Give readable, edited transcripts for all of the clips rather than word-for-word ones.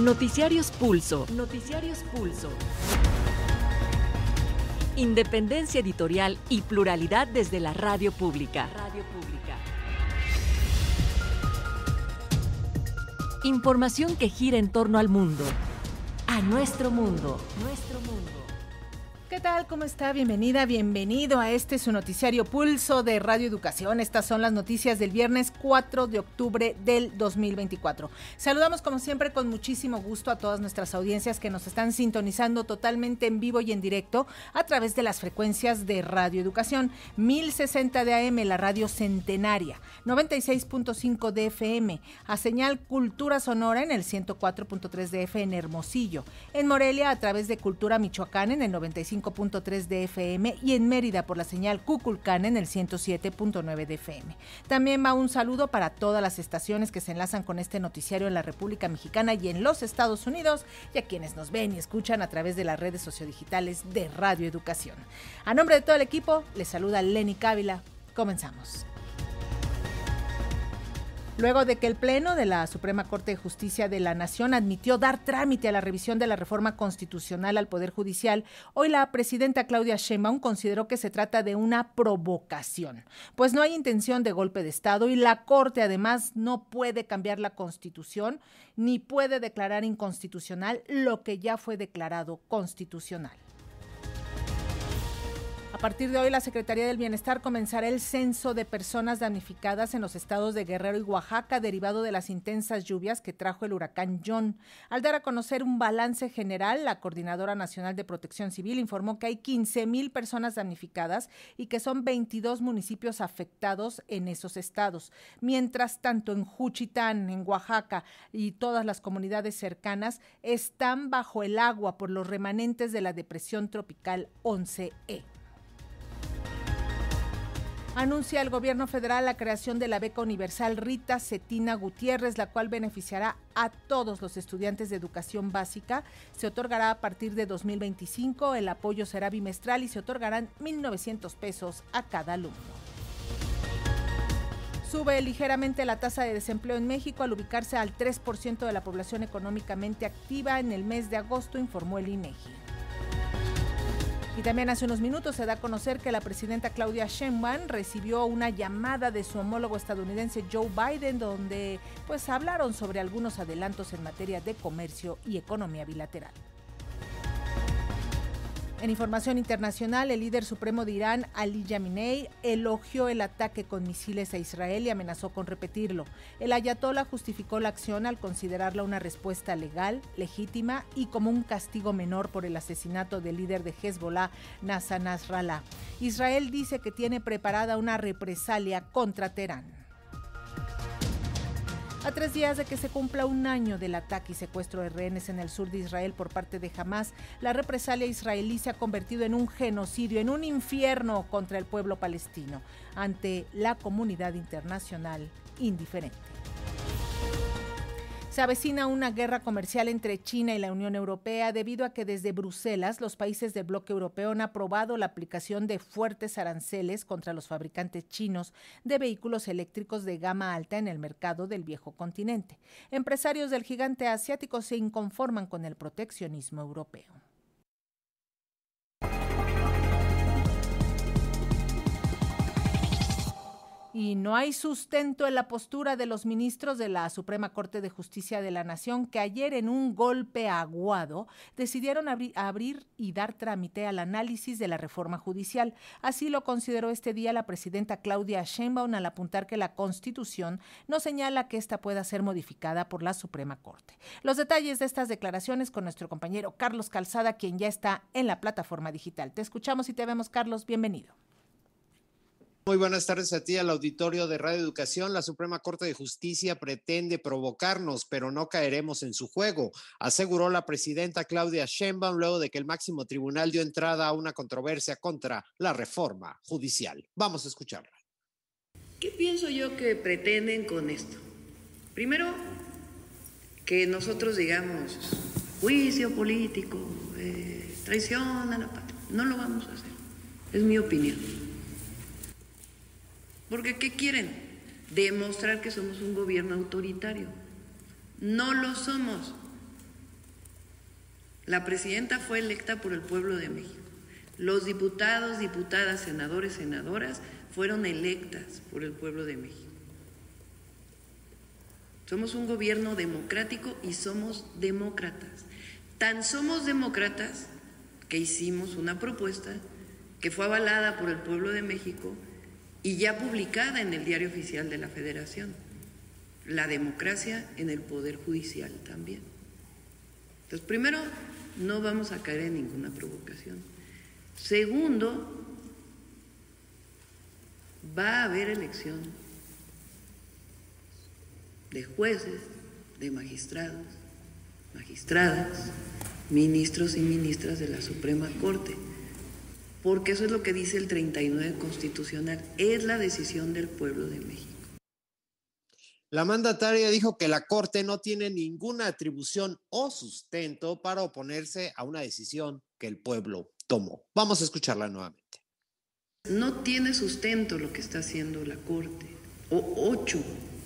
Noticiarios Pulso. Noticiarios Pulso. Independencia editorial y pluralidad desde la radio pública. Radio pública. Información que gira en torno al mundo. A nuestro mundo. Nuestro mundo. ¿Qué tal? ¿Cómo está? Bienvenida, bienvenido a su noticiario Pulso de Radio Educación. Estas son las noticias del viernes 4 de octubre del 2024. Saludamos como siempre con muchísimo gusto a todas nuestras audiencias que nos están sintonizando totalmente en vivo y en directo a través de las frecuencias de Radio Educación. 1060 de AM, la radio centenaria, 96.5 de FM, a señal Cultura Sonora en el 104.3 de FM en Hermosillo, en Morelia a través de Cultura Michoacán en el 95.3 de FM y en Mérida por la señal Cuculcán en el 107.9 de FM. También va un saludo para todas las estaciones que se enlazan con este noticiario en la República Mexicana y en los Estados Unidos, y a quienes nos ven y escuchan a través de las redes sociodigitales de Radio Educación. A nombre de todo el equipo, les saluda Lenny Cávila. Comenzamos. Luego de que el Pleno de la Suprema Corte de Justicia de la Nación admitió dar trámite a la revisión de la reforma constitucional al Poder Judicial, hoy la presidenta Claudia Sheinbaum consideró que se trata de una provocación, pues no hay intención de golpe de Estado y la Corte además no puede cambiar la Constitución ni puede declarar inconstitucional lo que ya fue declarado constitucional. A partir de hoy, la Secretaría del Bienestar comenzará el censo de personas damnificadas en los estados de Guerrero y Oaxaca, derivado de las intensas lluvias que trajo el huracán John. Al dar a conocer un balance general, la Coordinadora Nacional de Protección Civil informó que hay 15,000 personas damnificadas y que son 22 municipios afectados en esos estados. Mientras tanto, en Juchitán, en Oaxaca y todas las comunidades cercanas están bajo el agua por los remanentes de la depresión tropical 11E. Anuncia el gobierno federal la creación de la beca universal Rita Cetina Gutiérrez, la cual beneficiará a todos los estudiantes de educación básica. Se otorgará a partir de 2025, el apoyo será bimestral y se otorgarán 1,900 pesos a cada alumno. Sube ligeramente la tasa de desempleo en México al ubicarse al 3% de la población económicamente activa en el mes de agosto, informó el INEGI. Y también hace unos minutos se da a conocer que la presidenta Claudia Sheinbaum recibió una llamada de su homólogo estadounidense Joe Biden, donde hablaron sobre algunos adelantos en materia de comercio y economía bilateral. En información internacional, el líder supremo de Irán, Ali Khamenei, elogió el ataque con misiles a Israel y amenazó con repetirlo. El ayatolá justificó la acción al considerarla una respuesta legal, legítima y como un castigo menor por el asesinato del líder de Hezbollah, Hassan Nasrallah. Israel dice que tiene preparada una represalia contra Teherán. A 3 días de que se cumpla un año del ataque y secuestro de rehenes en el sur de Israel por parte de Hamás, la represalia israelí se ha convertido en un genocidio, en un infierno contra el pueblo palestino, ante la comunidad internacional indiferente. Se avecina una guerra comercial entre China y la Unión Europea debido a que desde Bruselas los países del bloque europeo han aprobado la aplicación de fuertes aranceles contra los fabricantes chinos de vehículos eléctricos de gama alta en el mercado del viejo continente. Empresarios del gigante asiático se inconforman con el proteccionismo europeo. Y no hay sustento en la postura de los ministros de la Suprema Corte de Justicia de la Nación, que ayer en un golpe aguado decidieron abrir y dar trámite al análisis de la reforma judicial. Así lo consideró este día la presidenta Claudia Sheinbaum al apuntar que la Constitución no señala que esta pueda ser modificada por la Suprema Corte. Los detalles de estas declaraciones con nuestro compañero Carlos Calzada, quien ya está en la plataforma digital. Te escuchamos y te vemos, Carlos. Bienvenido. Muy buenas tardes a ti, al auditorio de Radio Educación. La Suprema Corte de Justicia pretende provocarnos, pero no caeremos en su juego, aseguró la presidenta Claudia Sheinbaum luego de que el máximo tribunal dio entrada a una controversia contra la reforma judicial. Vamos a escucharla. ¿Qué pienso yo que pretenden con esto? Primero, que nosotros digamos juicio político, traición a la patria. No lo vamos a hacer. Es mi opinión. Porque ¿qué quieren? Demostrar que somos un gobierno autoritario. No lo somos. La presidenta fue electa por el pueblo de México. Los diputados, diputadas, senadores, senadoras fueron electas por el pueblo de México. Somos un gobierno democrático y somos demócratas. Tan somos demócratas que hicimos una propuesta que fue avalada por el pueblo de México y ya publicada en el Diario Oficial de la Federación. La democracia en el Poder Judicial también. Entonces, primero, no vamos a caer en ninguna provocación. Segundo, va a haber elección de jueces, de magistrados, magistradas, ministros y ministras de la Suprema Corte, porque eso es lo que dice el 39 constitucional, es la decisión del pueblo de México. La mandataria dijo que la Corte no tiene ninguna atribución o sustento para oponerse a una decisión que el pueblo tomó. Vamos a escucharla nuevamente. No tiene sustento lo que está haciendo la Corte, o ocho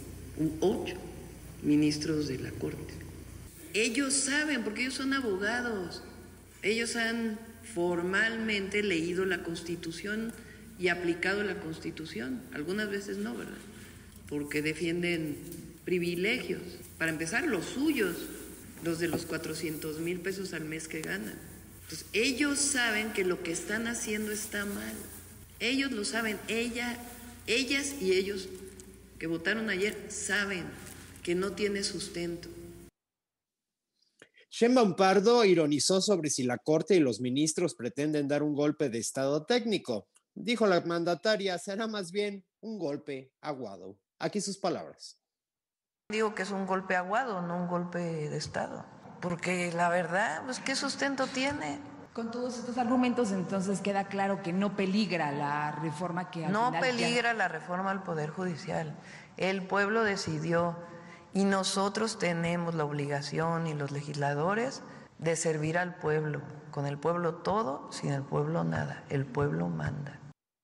ministros de la Corte. Ellos saben, porque ellos son abogados, ellos han formalmente leído la Constitución y aplicado la Constitución. Algunas veces no, ¿verdad? Porque defienden privilegios. Para empezar, los suyos, los de los 400,000 pesos al mes que ganan. Entonces, ellos saben que lo que están haciendo está mal. Ellos lo saben, ellas y ellos que votaron ayer saben que no tiene sustento. Sheinbaum Pardo ironizó sobre si la Corte y los ministros pretenden dar un golpe de estado técnico. Dijo la mandataria, será más bien un golpe aguado. Aquí sus palabras. Digo que es un golpe aguado, no un golpe de estado, porque la verdad, pues, ¿qué sustento tiene? Con todos estos argumentos, entonces queda claro que no peligra la reforma que al no final peligra la reforma al Poder Judicial. El pueblo decidió y nosotros tenemos la obligación y los legisladores de servir al pueblo. Con el pueblo todo, sin el pueblo nada. El pueblo manda.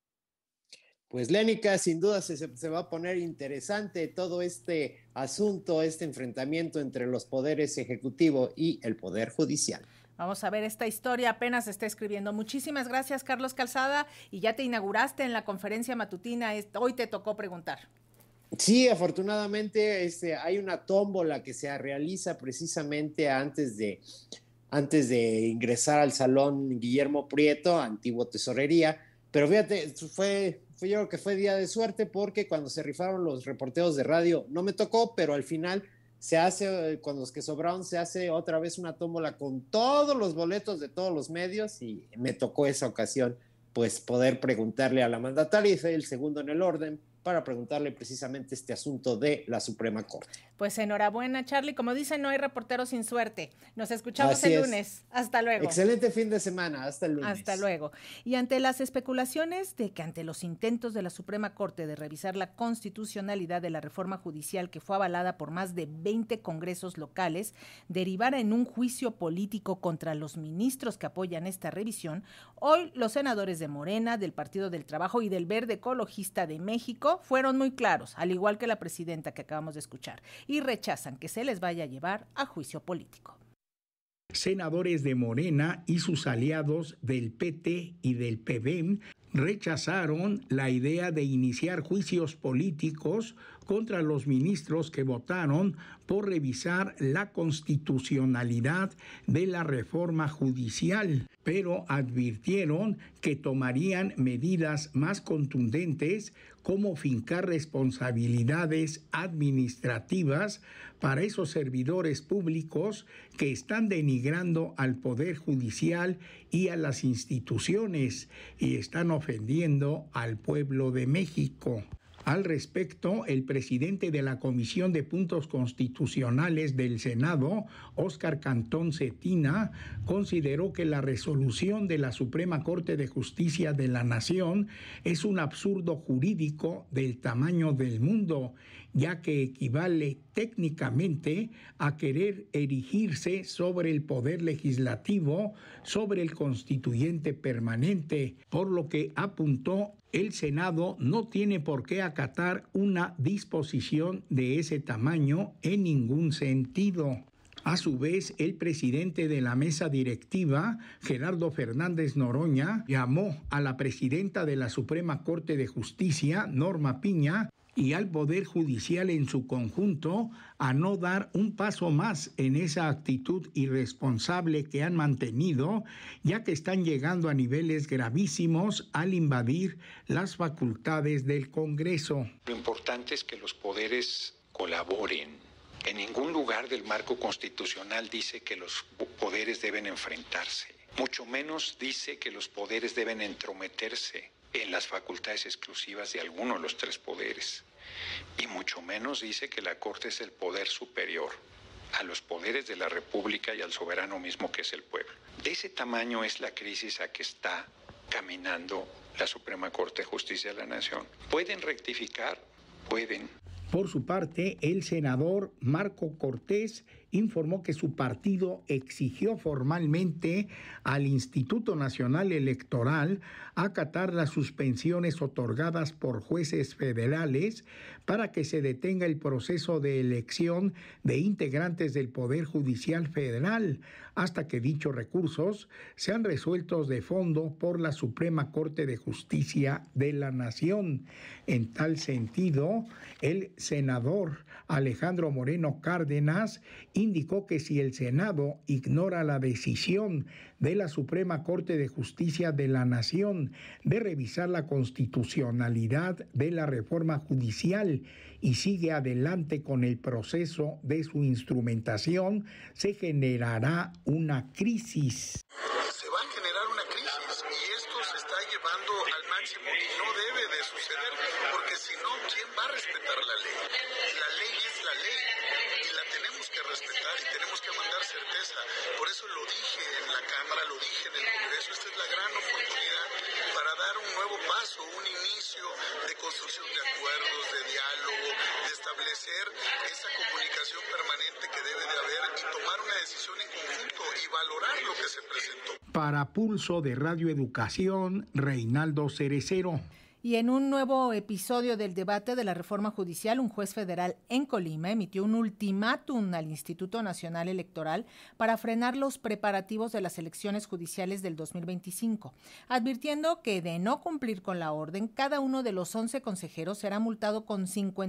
Pues Lénica, sin duda se va a poner interesante todo este asunto, este enfrentamiento entre los poderes ejecutivo y el Poder Judicial. Vamos a ver, esta historia apenas se está escribiendo. Muchísimas gracias, Carlos Calzada, y ya te inauguraste en la conferencia matutina. Hoy te tocó preguntar. Sí, afortunadamente hay una tómbola que se realiza precisamente antes de ingresar al Salón Guillermo Prieto, antiguo Tesorería, pero fíjate, yo creo que fue día de suerte porque cuando se rifaron los reporteros de radio no me tocó, pero al final se hace, con los que sobraron, se hace otra vez una tómbola con todos los boletos de todos los medios y me tocó esa ocasión pues poder preguntarle a la mandataria y fue el segundo en el orden para preguntarle precisamente este asunto de la Suprema Corte. Pues enhorabuena, Charlie. Como dicen, no hay reportero sin suerte. Nos escuchamos el lunes. Hasta luego. Excelente fin de semana. Hasta el lunes. Hasta luego. Y ante las especulaciones de que ante los intentos de la Suprema Corte de revisar la constitucionalidad de la reforma judicial que fue avalada por más de 20 congresos locales, derivara en un juicio político contra los ministros que apoyan esta revisión, hoy los senadores de Morena, del Partido del Trabajo y del Verde Ecologista de México fueron muy claros, al igual que la presidenta que acabamos de escuchar, y rechazan que se les vaya a llevar a juicio político. Senadores de Morena y sus aliados del PT y del PBEM rechazaron la idea de iniciar juicios políticos contra los ministros que votaron por revisar la constitucionalidad de la reforma judicial, pero advirtieron que tomarían medidas más contundentes como fincar responsabilidades administrativas para esos servidores públicos que están denigrando al Poder Judicial y a las instituciones y están ofendiendo al pueblo de México. Al respecto, el presidente de la Comisión de Puntos Constitucionales del Senado, Óscar Cantón Cetina, consideró que la resolución de la Suprema Corte de Justicia de la Nación es un absurdo jurídico del tamaño del mundo, ya que equivale técnicamente a querer erigirse sobre el poder legislativo, sobre el constituyente permanente, por lo que apuntó el Senado no tiene por qué acatar una disposición de ese tamaño en ningún sentido. A su vez, el presidente de la mesa directiva, Gerardo Fernández Noroña, llamó a la presidenta de la Suprema Corte de Justicia, Norma Piña, y al Poder Judicial en su conjunto a no dar un paso más en esa actitud irresponsable que han mantenido, ya que están llegando a niveles gravísimos al invadir las facultades del Congreso. Lo importante es que los poderes colaboren. En ningún lugar del marco constitucional dice que los poderes deben enfrentarse. Mucho menos dice que los poderes deben entrometerse en las facultades exclusivas de alguno de los tres poderes. Y mucho menos dice que la Corte es el poder superior a los poderes de la República y al soberano mismo que es el pueblo. De ese tamaño es la crisis a que está caminando la Suprema Corte de Justicia de la Nación. ¿Pueden rectificar? Pueden. Por su parte, el senador Marco Cortés informó que su partido exigió formalmente al Instituto Nacional Electoral acatar las suspensiones otorgadas por jueces federales para que se detenga el proceso de elección de integrantes del Poder Judicial Federal hasta que dichos recursos sean resueltos de fondo por la Suprema Corte de Justicia de la Nación. En tal sentido, el senador Alejandro Moreno Cárdenas indicó que si el Senado ignora la decisión de la Suprema Corte de Justicia de la Nación de revisar la constitucionalidad de la reforma judicial y sigue adelante con el proceso de su instrumentación, se generará una crisis. Se va a generar una crisis y esto se está llevando al máximo y no debe de suceder, porque si no, ¿quién va a respetar la ley? La ley es la ley y la tenemos que respetar y tenemos que mandar certeza. Por eso lo dije en la Cámara, lo dije en el Congreso, esta es la gran oportunidad para dar un nuevo paso, un inicio de construcción de acuerdos, de diálogo, de establecer esa comunicación permanente que debe de haber y tomar una decisión en conjunto y valorar lo que se presentó. Para Pulso de Radio Educación, Reinaldo Cerecero. Y en un nuevo episodio del debate de la reforma judicial, un juez federal en Colima emitió un ultimátum al Instituto Nacional Electoral para frenar los preparativos de las elecciones judiciales del 2025, advirtiendo que de no cumplir con la orden, cada uno de los 11 consejeros será multado con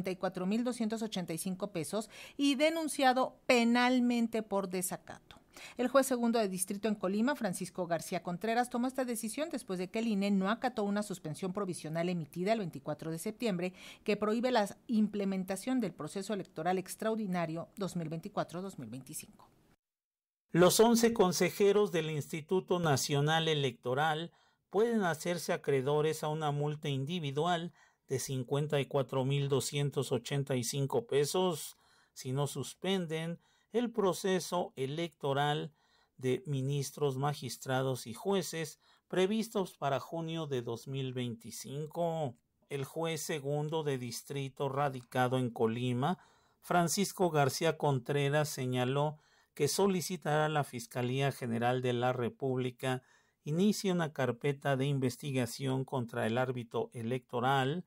54,285 pesos y denunciado penalmente por desacato. El juez segundo de distrito en Colima, Francisco García Contreras, tomó esta decisión después de que el INE no acató una suspensión provisional emitida el 24 de septiembre que prohíbe la implementación del proceso electoral extraordinario 2024-2025. Los 11 consejeros del Instituto Nacional Electoral pueden hacerse acreedores a una multa individual de 54,285 pesos si no suspenden el proceso electoral de ministros, magistrados y jueces previstos para junio de 2025. El juez segundo de distrito radicado en Colima, Francisco García Contreras, señaló que solicitará a la Fiscalía General de la República inicie una carpeta de investigación contra el árbitro electoral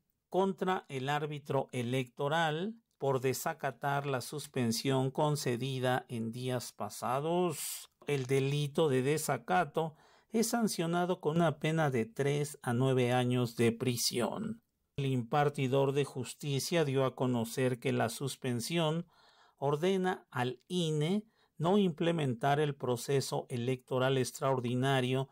por desacatar la suspensión concedida en días pasados. El delito de desacato es sancionado con una pena de 3 a 9 años de prisión. El impartidor de justicia dio a conocer que la suspensión ordena al INE no implementar el proceso electoral extraordinario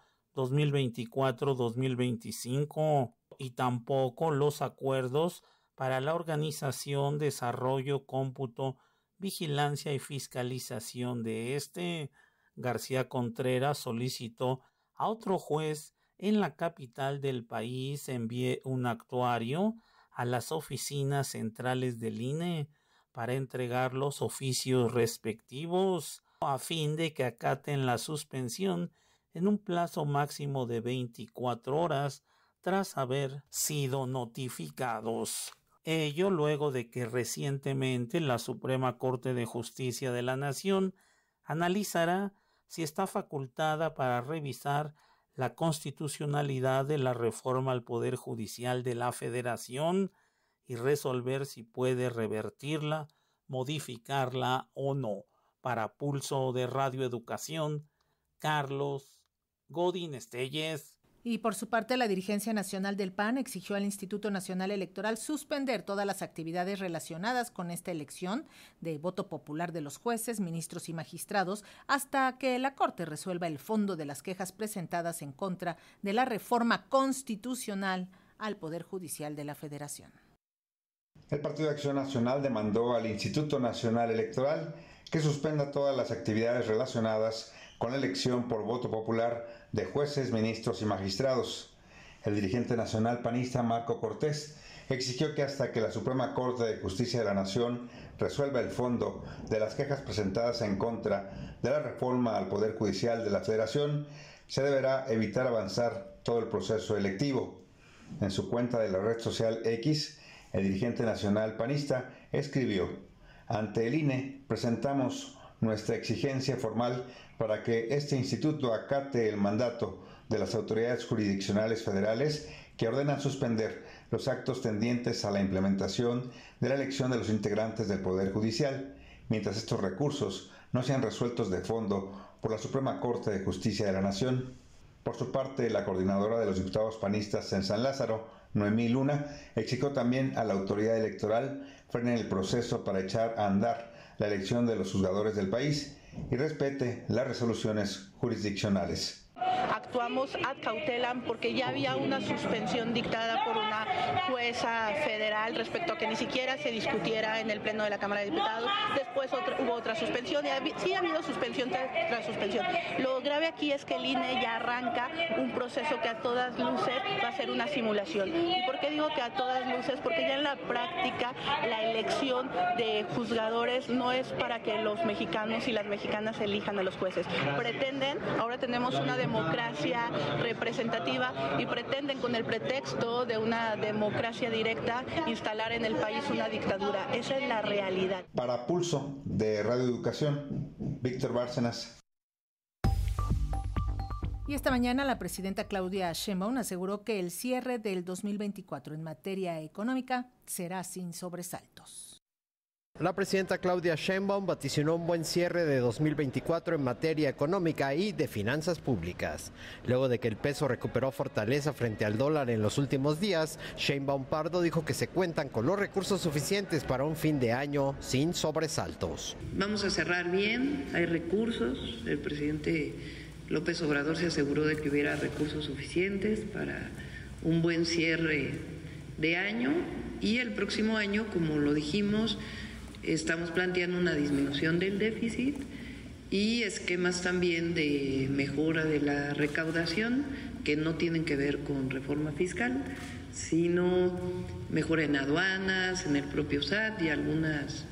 2024-2025 y tampoco los acuerdos para la organización, desarrollo, cómputo, vigilancia y fiscalización de este. García Contreras solicitó a otro juez en la capital del país envíe un actuario a las oficinas centrales del INE para entregar los oficios respectivos a fin de que acaten la suspensión en un plazo máximo de 24 horas tras haber sido notificados. Ello luego de que recientemente la Suprema Corte de Justicia de la Nación analizará si está facultada para revisar la constitucionalidad de la reforma al Poder Judicial de la Federación y resolver si puede revertirla, modificarla o no. Para Pulso de Radio Educación, Carlos Godín Estelles. Y por su parte, la dirigencia nacional del PAN exigió al Instituto Nacional Electoral suspender todas las actividades relacionadas con esta elección de voto popular de los jueces, ministros y magistrados hasta que la Corte resuelva el fondo de las quejas presentadas en contra de la reforma constitucional al Poder Judicial de la Federación. El Partido de Acción Nacional demandó al Instituto Nacional Electoral que suspenda todas las actividades relacionadas con la elección por voto popular de jueces, ministros y magistrados. El dirigente nacional panista Marco Cortés exigió que hasta que la Suprema Corte de Justicia de la Nación resuelva el fondo de las quejas presentadas en contra de la reforma al Poder Judicial de la Federación, se deberá evitar avanzar todo el proceso electivo. En su cuenta de la red social X, el dirigente nacional panista escribió: ante el INE presentamos nuestra exigencia formal para que este instituto acate el mandato de las autoridades jurisdiccionales federales que ordenan suspender los actos tendientes a la implementación de la elección de los integrantes del Poder Judicial, mientras estos recursos no sean resueltos de fondo por la Suprema Corte de Justicia de la Nación. Por su parte, la coordinadora de los diputados panistas en San Lázaro, Noemí Luna, exigió también a la autoridad electoral frenen el proceso para echar a andar la elección de los juzgadores del país y respete las resoluciones jurisdiccionales. Actuamos ad cautelam porque ya había una suspensión dictada por una jueza federal respecto a que ni siquiera se discutiera en el Pleno de la Cámara de Diputados. Después hubo otra suspensión y sí ha habido suspensión tras suspensión. Lo grave aquí es que el INE ya arranca un proceso que a todas luces va a ser una simulación. ¿Y por qué digo que a todas luces? Porque ya en la práctica la elección de juzgadores no es para que los mexicanos y las mexicanas elijan a los jueces. Pretenden, ahora tenemos una democracia representativa y pretenden con el pretexto de una democracia directa instalar en el país una dictadura. Esa es la realidad. Para Pulso de Radio Educación, Víctor Bárcenas. Y esta mañana la presidenta Claudia Sheinbaum aseguró que el cierre del 2024 en materia económica será sin sobresaltos. La presidenta Claudia Sheinbaum vaticinó un buen cierre de 2024 en materia económica y de finanzas públicas. Luego de que el peso recuperó fortaleza frente al dólar en los últimos días, Sheinbaum Pardo dijo que se cuentan con los recursos suficientes para un fin de año sin sobresaltos. Vamos a cerrar bien, hay recursos, el presidente López Obrador se aseguró de que hubiera recursos suficientes para un buen cierre de año y el próximo año, como lo dijimos, estamos planteando una disminución del déficit y esquemas también de mejora de la recaudación que no tienen que ver con reforma fiscal, sino mejora en aduanas, en el propio SAT y algunas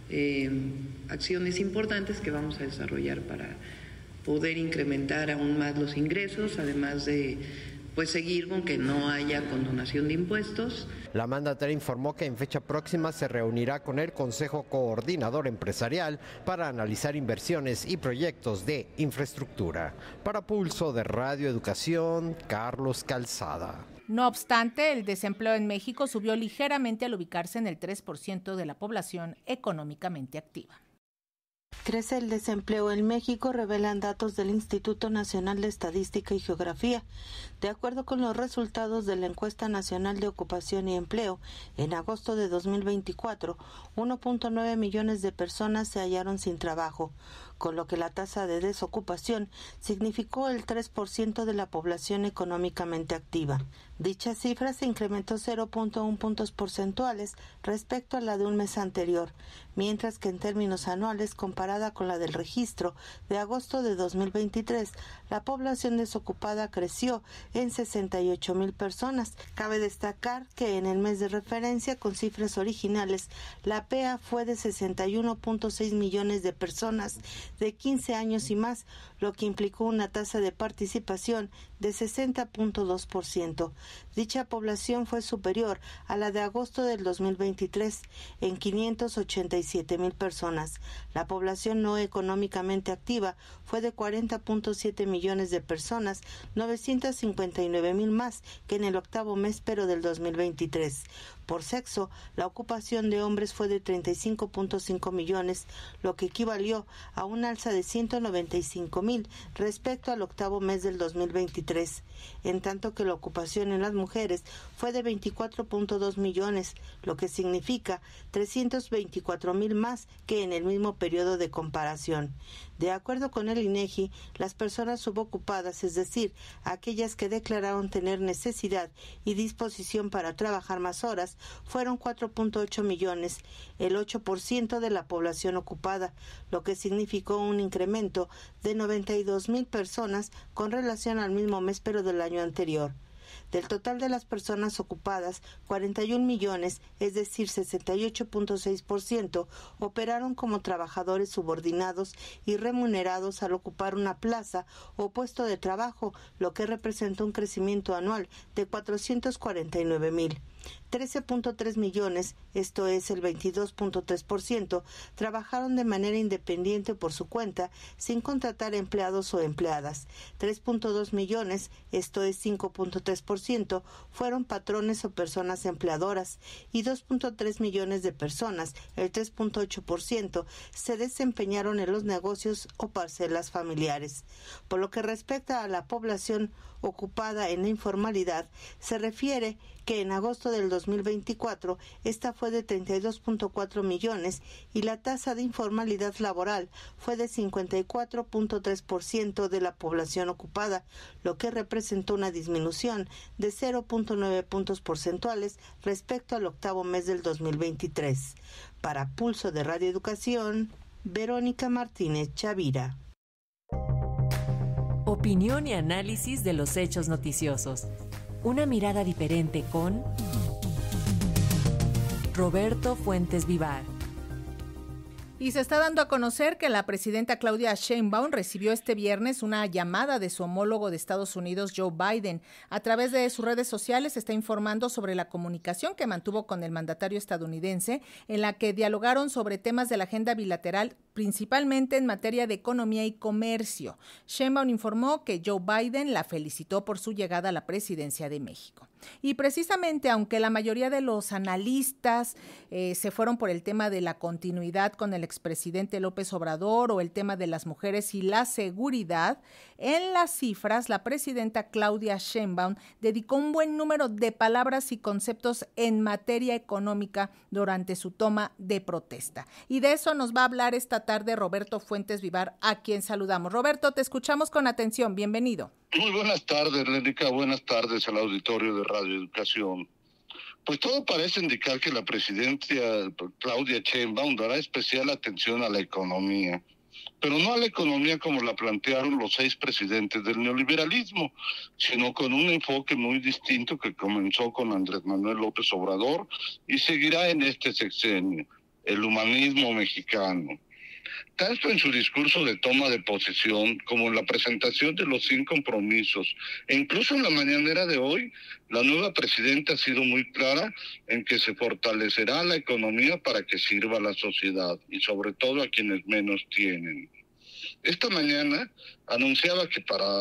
acciones importantes que vamos a desarrollar para poder incrementar aún más los ingresos, además de seguir con que no haya condonación de impuestos. La mandataria informó que en fecha próxima se reunirá con el Consejo Coordinador Empresarial para analizar inversiones y proyectos de infraestructura. Para Pulso de Radio Educación, Carlos Calzada. No obstante, el desempleo en México subió ligeramente al ubicarse en el 3% de la población económicamente activa. Crece el desempleo en México, revelan datos del Instituto Nacional de Estadística y Geografía. De acuerdo con los resultados de la Encuesta Nacional de Ocupación y Empleo, en agosto de 2024, 1.9 millones de personas se hallaron sin trabajo, con lo que la tasa de desocupación significó el 3% de la población económicamente activa. Dicha cifra se incrementó 0.1 puntos porcentuales respecto a la de un mes anterior, mientras que en términos anuales, comparada con la del registro de agosto de 2023, la población desocupada creció en 68,000 personas. Cabe destacar que en el mes de referencia, con cifras originales, la PEA fue de 61.6 millones de personas de 15 años y más, lo que implicó una tasa de participación de 60.2%. Dicha población fue superior a la de agosto del 2023 en 587,000 personas. La población no económicamente activa fue de 40.7 millones de personas, 959,000 más que en el octavo mes pero del 2023. Por sexo, la ocupación de hombres fue de 35.5 millones, lo que equivalió a un alza de 195,000 respecto al octavo mes del 2023, en tanto que la ocupación en las mujeres fue de 24.2 millones, lo que significa 324,000 más que en el mismo periodo de comparación. De acuerdo con el INEGI, las personas subocupadas, es decir, aquellas que declararon tener necesidad y disposición para trabajar más horas, fueron 4.8 millones, el 8% de la población ocupada, lo que significó un incremento de 92,000 personas con relación al mismo mes pero del año anterior. Del total de las personas ocupadas, 41 millones, es decir, 68.6%, operaron como trabajadores subordinados y remunerados al ocupar una plaza o puesto de trabajo, lo que representa un crecimiento anual de 449,000. 13.3 millones, esto es el 22.3%, trabajaron de manera independiente por su cuenta, sin contratar empleados o empleadas. 3.2 millones, esto es 5.3%, fueron patrones o personas empleadoras, y 2.3 millones de personas, el 3.8%, se desempeñaron en los negocios o parcelas familiares. Por lo que respecta a la población ocupada en la informalidad, se refiere que en agosto del 2024 esta fue de 32.4 millones y la tasa de informalidad laboral fue de 54.3% de la población ocupada, lo que representó una disminución de 0.9 puntos porcentuales respecto al octavo mes del 2023. Para Pulso de Radio Educación, Verónica Martínez Chavira. Opinión y análisis de los hechos noticiosos. Una mirada diferente con Roberto Fuentes Vivar. Y se está dando a conocer que la presidenta Claudia Sheinbaum recibió este viernes una llamada de su homólogo de Estados Unidos, Joe Biden. A través de sus redes sociales está informando sobre la comunicación que mantuvo con el mandatario estadounidense, en la que dialogaron sobre temas de la agenda bilateral, principalmente en materia de economía y comercio. Sheinbaum informó que Joe Biden la felicitó por su llegada a la presidencia de México. Y precisamente, aunque la mayoría de los analistas se fueron por el tema de la continuidad con el expresidente López Obrador o el tema de las mujeres y la seguridad, en las cifras la presidenta Claudia Sheinbaum dedicó un buen número de palabras y conceptos en materia económica durante su toma de protesta. Y de eso nos va a hablar esta tarde Roberto Fuentes Vivar, a quien saludamos. Roberto, te escuchamos con atención. Bienvenido. Muy buenas tardes, Lénica. Buenas tardes al auditorio de Radio Educación. Pues todo parece indicar que la presidenta Claudia Sheinbaum dará especial atención a la economía, pero no a la economía como la plantearon los 6 presidentes del neoliberalismo, sino con un enfoque muy distinto que comenzó con Andrés Manuel López Obrador y seguirá en este sexenio, el humanismo mexicano. Tanto en su discurso de toma de posesión como en la presentación de los 100 compromisos, e incluso en la mañanera de hoy, la nueva presidenta ha sido muy clara en que se fortalecerá la economía para que sirva a la sociedad y sobre todo a quienes menos tienen. Esta mañana anunciaba que para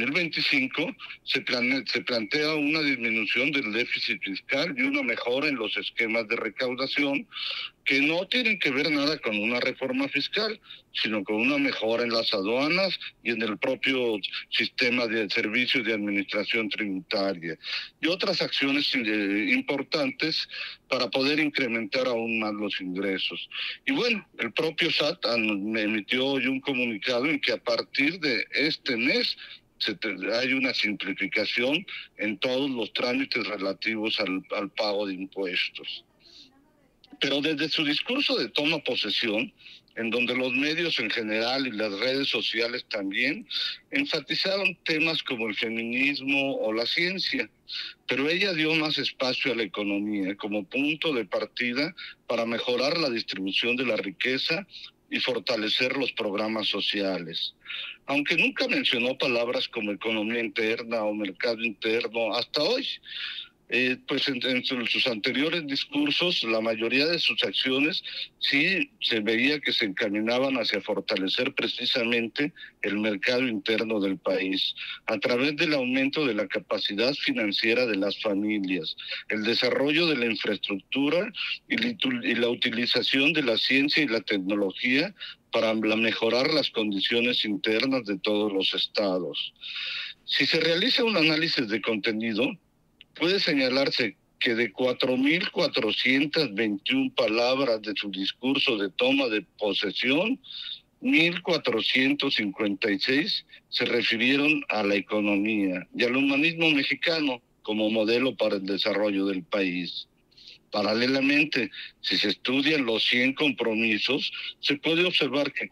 2025 se plantea una disminución del déficit fiscal y una mejora en los esquemas de recaudación que no tienen que ver nada con una reforma fiscal, sino con una mejora en las aduanas y en el propio sistema de servicios de administración tributaria y otras acciones importantes para poder incrementar aún más los ingresos. Y bueno, el propio SAT emitió hoy un comunicado en que a partir de este mes hay una simplificación en todos los trámites relativos al pago de impuestos. Pero desde su discurso de toma posesión, en donde los medios en general y las redes sociales también enfatizaron temas como el feminismo o la ciencia, pero ella dio más espacio a la economía como punto de partida para mejorar la distribución de la riqueza y fortalecer los programas sociales. Aunque nunca mencionó palabras como economía interna o mercado interno hasta hoy. pues en sus anteriores discursos, la mayoría de sus acciones sí se veía que se encaminaban hacia fortalecer precisamente el mercado interno del país, a través del aumento de la capacidad financiera de las familias, el desarrollo de la infraestructura y la utilización de la ciencia y la tecnología para mejorar las condiciones internas de todos los estados. Si se realiza un análisis de contenido, puede señalarse que de 4.421 palabras de su discurso de toma de posesión, 1.456 se refirieron a la economía y al humanismo mexicano como modelo para el desarrollo del país. Paralelamente, si se estudian los 100 compromisos, se puede observar que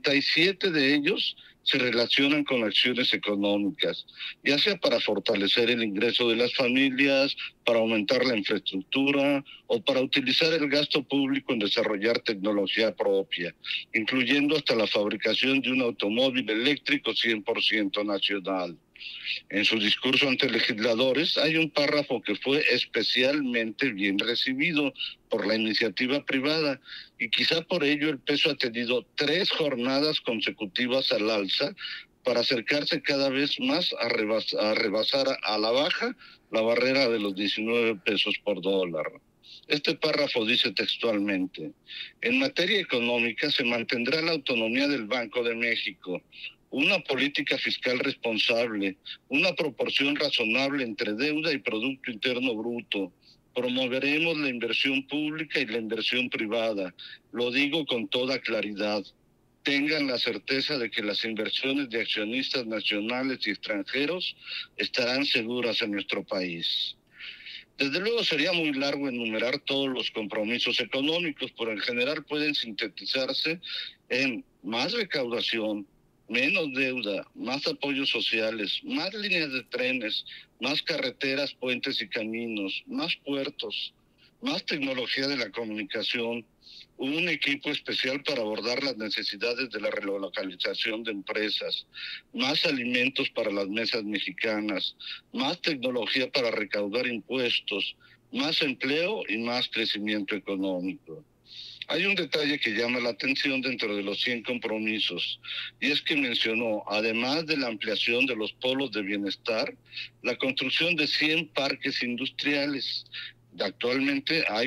47 de ellos se relacionan con acciones económicas, ya sea para fortalecer el ingreso de las familias, para aumentar la infraestructura o para utilizar el gasto público en desarrollar tecnología propia, incluyendo hasta la fabricación de un automóvil eléctrico 100% nacional. En su discurso ante legisladores hay un párrafo que fue especialmente bien recibido por la iniciativa privada y quizá por ello el peso ha tenido 3 jornadas consecutivas al alza para acercarse cada vez más a rebasar a la baja la barrera de los 19 pesos por dólar. Este párrafo dice textualmente: en materia económica se mantendrá la autonomía del Banco de México, una política fiscal responsable, una proporción razonable entre deuda y Producto Interno Bruto. Promoveremos la inversión pública y la inversión privada. Lo digo con toda claridad. Tengan la certeza de que las inversiones de accionistas nacionales y extranjeros estarán seguras en nuestro país. Desde luego sería muy largo enumerar todos los compromisos económicos, pero en general pueden sintetizarse en más recaudación, menos deuda, más apoyos sociales, más líneas de trenes, más carreteras, puentes y caminos, más puertos, más tecnología de la comunicación, un equipo especial para abordar las necesidades de la relocalización de empresas, más alimentos para las mesas mexicanas, más tecnología para recaudar impuestos, más empleo y más crecimiento económico. Hay un detalle que llama la atención dentro de los 100 compromisos, y es que mencionó, además de la ampliación de los polos de bienestar, la construcción de 100 parques industriales. Actualmente hay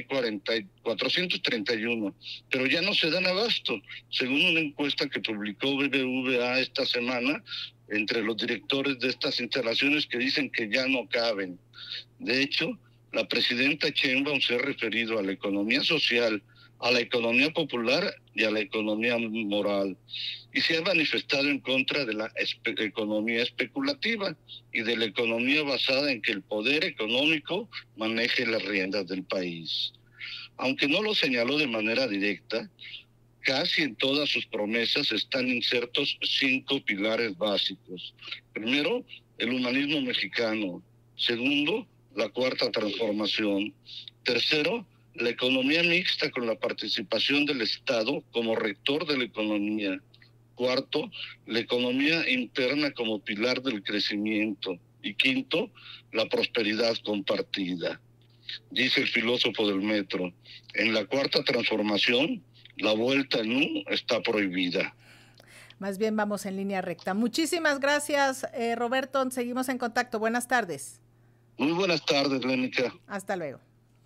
431, pero ya no se dan abasto, según una encuesta que publicó BBVA esta semana, entre los directores de estas instalaciones que dicen que ya no caben. De hecho, la presidenta Sheinbaum se ha referido a la economía social, a la economía popular y a la economía moral, y se ha manifestado en contra de la economía especulativa y de la economía basada en que el poder económico maneje las riendas del país. Aunque no lo señaló de manera directa, casi en todas sus promesas están insertos 5 pilares básicos. Primero, el humanismo mexicano. Segundo, la cuarta transformación. Tercero, la economía mixta con la participación del Estado como rector de la economía. Cuarto, la economía interna como pilar del crecimiento. Y quinto, la prosperidad compartida. Dice el filósofo del metro, en la cuarta transformación, la vuelta en U está prohibida. Más bien vamos en línea recta. Muchísimas gracias, Roberto. Seguimos en contacto. Buenas tardes. Muy buenas tardes, Lénica. Hasta luego.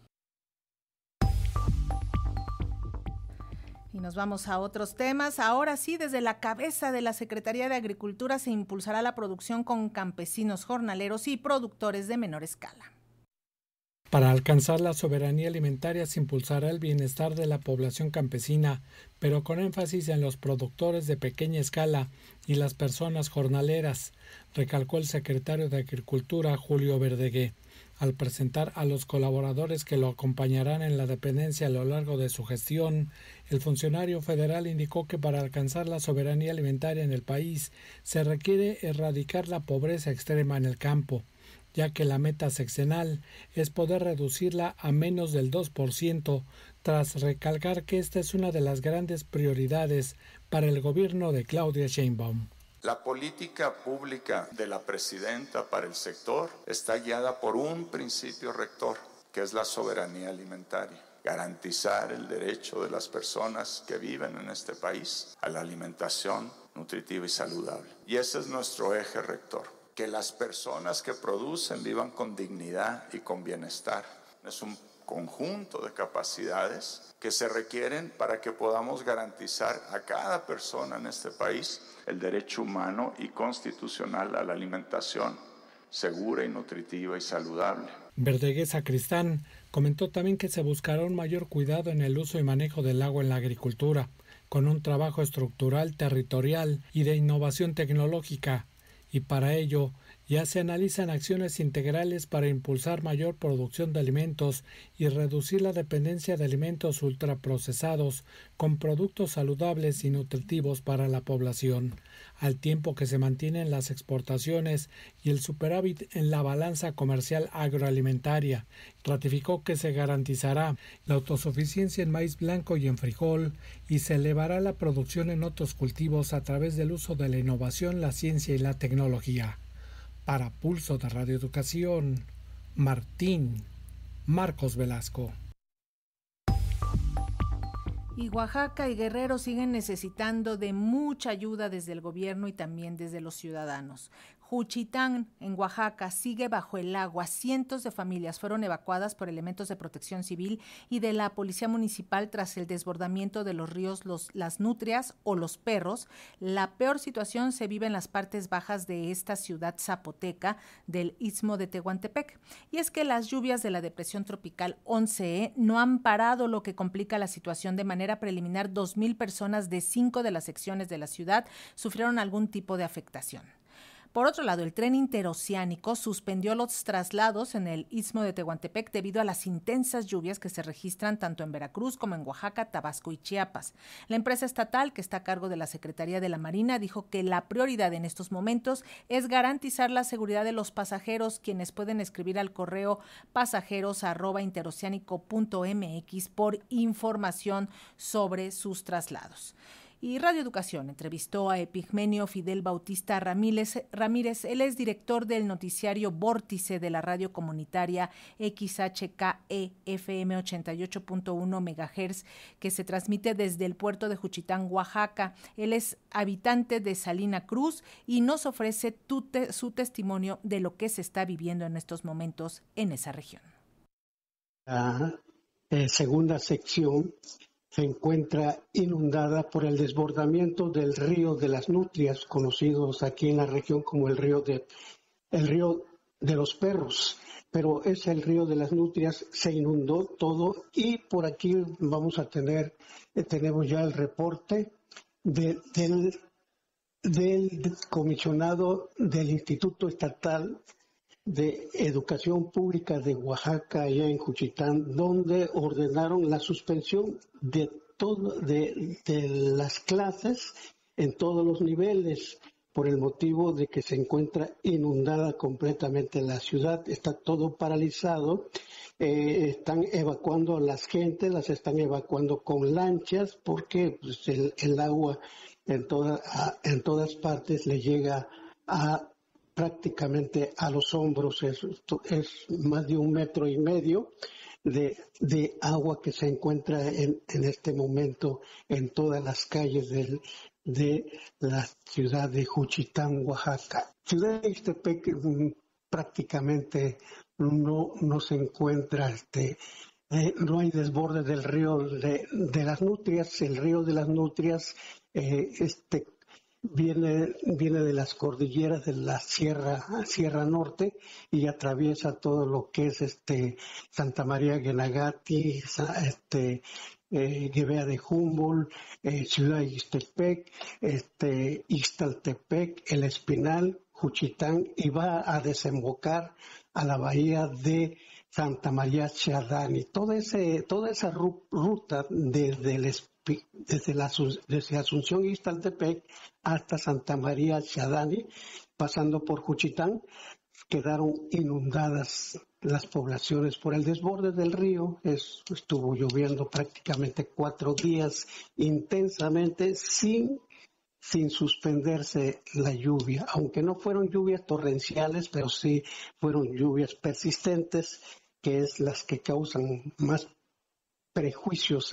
Y nos vamos a otros temas. Ahora sí, desde la cabeza de la Secretaría de Agricultura se impulsará la producción con campesinos jornaleros y productores de menor escala. Para alcanzar la soberanía alimentaria se impulsará el bienestar de la población campesina, pero con énfasis en los productores de pequeña escala y las personas jornaleras, recalcó el secretario de Agricultura, Julio Verdegué, al presentar a los colaboradores que lo acompañarán en la dependencia a lo largo de su gestión. El funcionario federal indicó que para alcanzar la soberanía alimentaria en el país se requiere erradicar la pobreza extrema en el campo, ya que la meta sexenal es poder reducirla a menos del 2%, tras recalcar que esta es una de las grandes prioridades para el gobierno de Claudia Sheinbaum. La política pública de la presidenta para el sector está guiada por un principio rector, que es la soberanía alimentaria. Garantizar el derecho de las personas que viven en este país a la alimentación nutritiva y saludable. Y ese es nuestro eje rector. Que las personas que producen vivan con dignidad y con bienestar. Es un conjunto de capacidades que se requieren para que podamos garantizar a cada persona en este país el derecho humano y constitucional a la alimentación segura y nutritiva y saludable. Verdegués Sacristán comentó también que se buscará un mayor cuidado en el uso y manejo del agua en la agricultura, con un trabajo estructural, territorial y de innovación tecnológica, y para ello ya se analizan acciones integrales para impulsar mayor producción de alimentos y reducir la dependencia de alimentos ultraprocesados con productos saludables y nutritivos para la población, al tiempo que se mantienen las exportaciones y el superávit en la balanza comercial agroalimentaria. Ratificó que se garantizará la autosuficiencia en maíz blanco y en frijol y se elevará la producción en otros cultivos a través del uso de la innovación, la ciencia y la tecnología. Para Pulso de Radio Educación, Marcos Velasco. Y Oaxaca y Guerrero siguen necesitando de mucha ayuda desde el gobierno y también desde los ciudadanos. Juchitán, en Oaxaca, sigue bajo el agua. Cientos de familias fueron evacuadas por elementos de protección civil y de la policía municipal tras el desbordamiento de los ríos Las Nutrias o Los Perros. La peor situación se vive en las partes bajas de esta ciudad zapoteca del Istmo de Tehuantepec. Y es que las lluvias de la depresión tropical 11E no han parado, lo que complica la situación. De manera preliminar, 2,000 personas de 5 de las secciones de la ciudad sufrieron algún tipo de afectación. Por otro lado, el tren interoceánico suspendió los traslados en el Istmo de Tehuantepec debido a las intensas lluvias que se registran tanto en Veracruz como en Oaxaca, Tabasco y Chiapas. La empresa estatal, que está a cargo de la Secretaría de la Marina, dijo que la prioridad en estos momentos es garantizar la seguridad de los pasajeros, quienes pueden escribir al correo pasajeros@interoceánico.mx por información sobre sus traslados. Y Radio Educación entrevistó a Epigmenio Fidel Bautista Ramírez. Él es director del noticiario Vórtice de la radio comunitaria XHKE FM 88.1 MHz, que se transmite desde el puerto de Juchitán, Oaxaca. Él es habitante de Salina Cruz y nos ofrece su testimonio de lo que se está viviendo en estos momentos en esa región. La segunda sección se encuentra inundada por el desbordamiento del río de las Nutrias, conocidos aquí en la región como el río de los Perros. Pero es el río de las Nutrias, se inundó todo y por aquí tenemos ya el reporte del comisionado del Instituto Estatal de Educación Pública de Oaxaca, allá en Juchitán, donde ordenaron la suspensión de las clases en todos los niveles por el motivo de que se encuentra inundada completamente la ciudad. Está todo paralizado. Están evacuando a las gentes, las están evacuando con lanchas porque pues, el agua en todas partes le llega prácticamente a los hombros. Es más de 1,5 metros de agua que se encuentra en este momento en todas las calles de la ciudad de Juchitán, Oaxaca. Ciudad de Ixtepec prácticamente no se encuentra, no hay desborde del río de las Nutrias. El río de las Nutrias viene de las cordilleras de la Sierra Norte y atraviesa todo lo que es Santa María Guenagati, Guevea de Humboldt, Ciudad de Ixtepec, Ixtaltepec, El Espinal, Juchitán, y va a desembocar a la bahía de Santa María Chadani. Toda esa ruta desde Asunción y Ixtaltepec hasta Santa María Chadani, pasando por Juchitán, quedaron inundadas las poblaciones por el desborde del río. Estuvo lloviendo prácticamente 4 días intensamente sin sin suspenderse la lluvia, aunque no fueron lluvias torrenciales, pero sí fueron lluvias persistentes, que es las que causan más perjuicios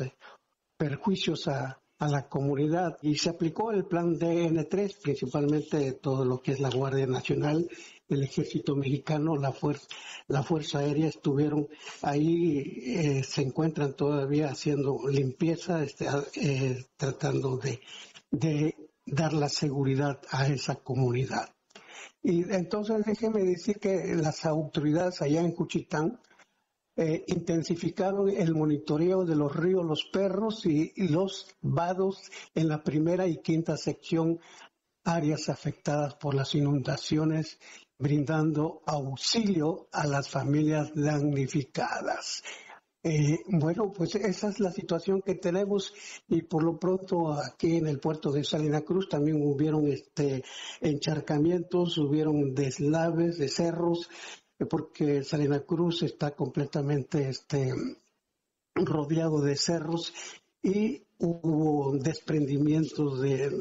a la comunidad. Y se aplicó el plan DN3, principalmente todo lo que es la Guardia Nacional, el Ejército Mexicano, la Fuerza Aérea estuvieron ahí, se encuentran todavía haciendo limpieza, tratando de dar la seguridad a esa comunidad. Y entonces déjeme decir que las autoridades allá en Juchitán intensificaron el monitoreo de los ríos Los Perros y los vados en la primera y quinta sección, áreas afectadas por las inundaciones, brindando auxilio a las familias damnificadas. Bueno, pues esa es la situación que tenemos, y por lo pronto aquí en el puerto de Salina Cruz también hubieron encharcamientos, hubieron deslaves de cerros, porque Salina Cruz está completamente rodeado de cerros, y hubo desprendimientos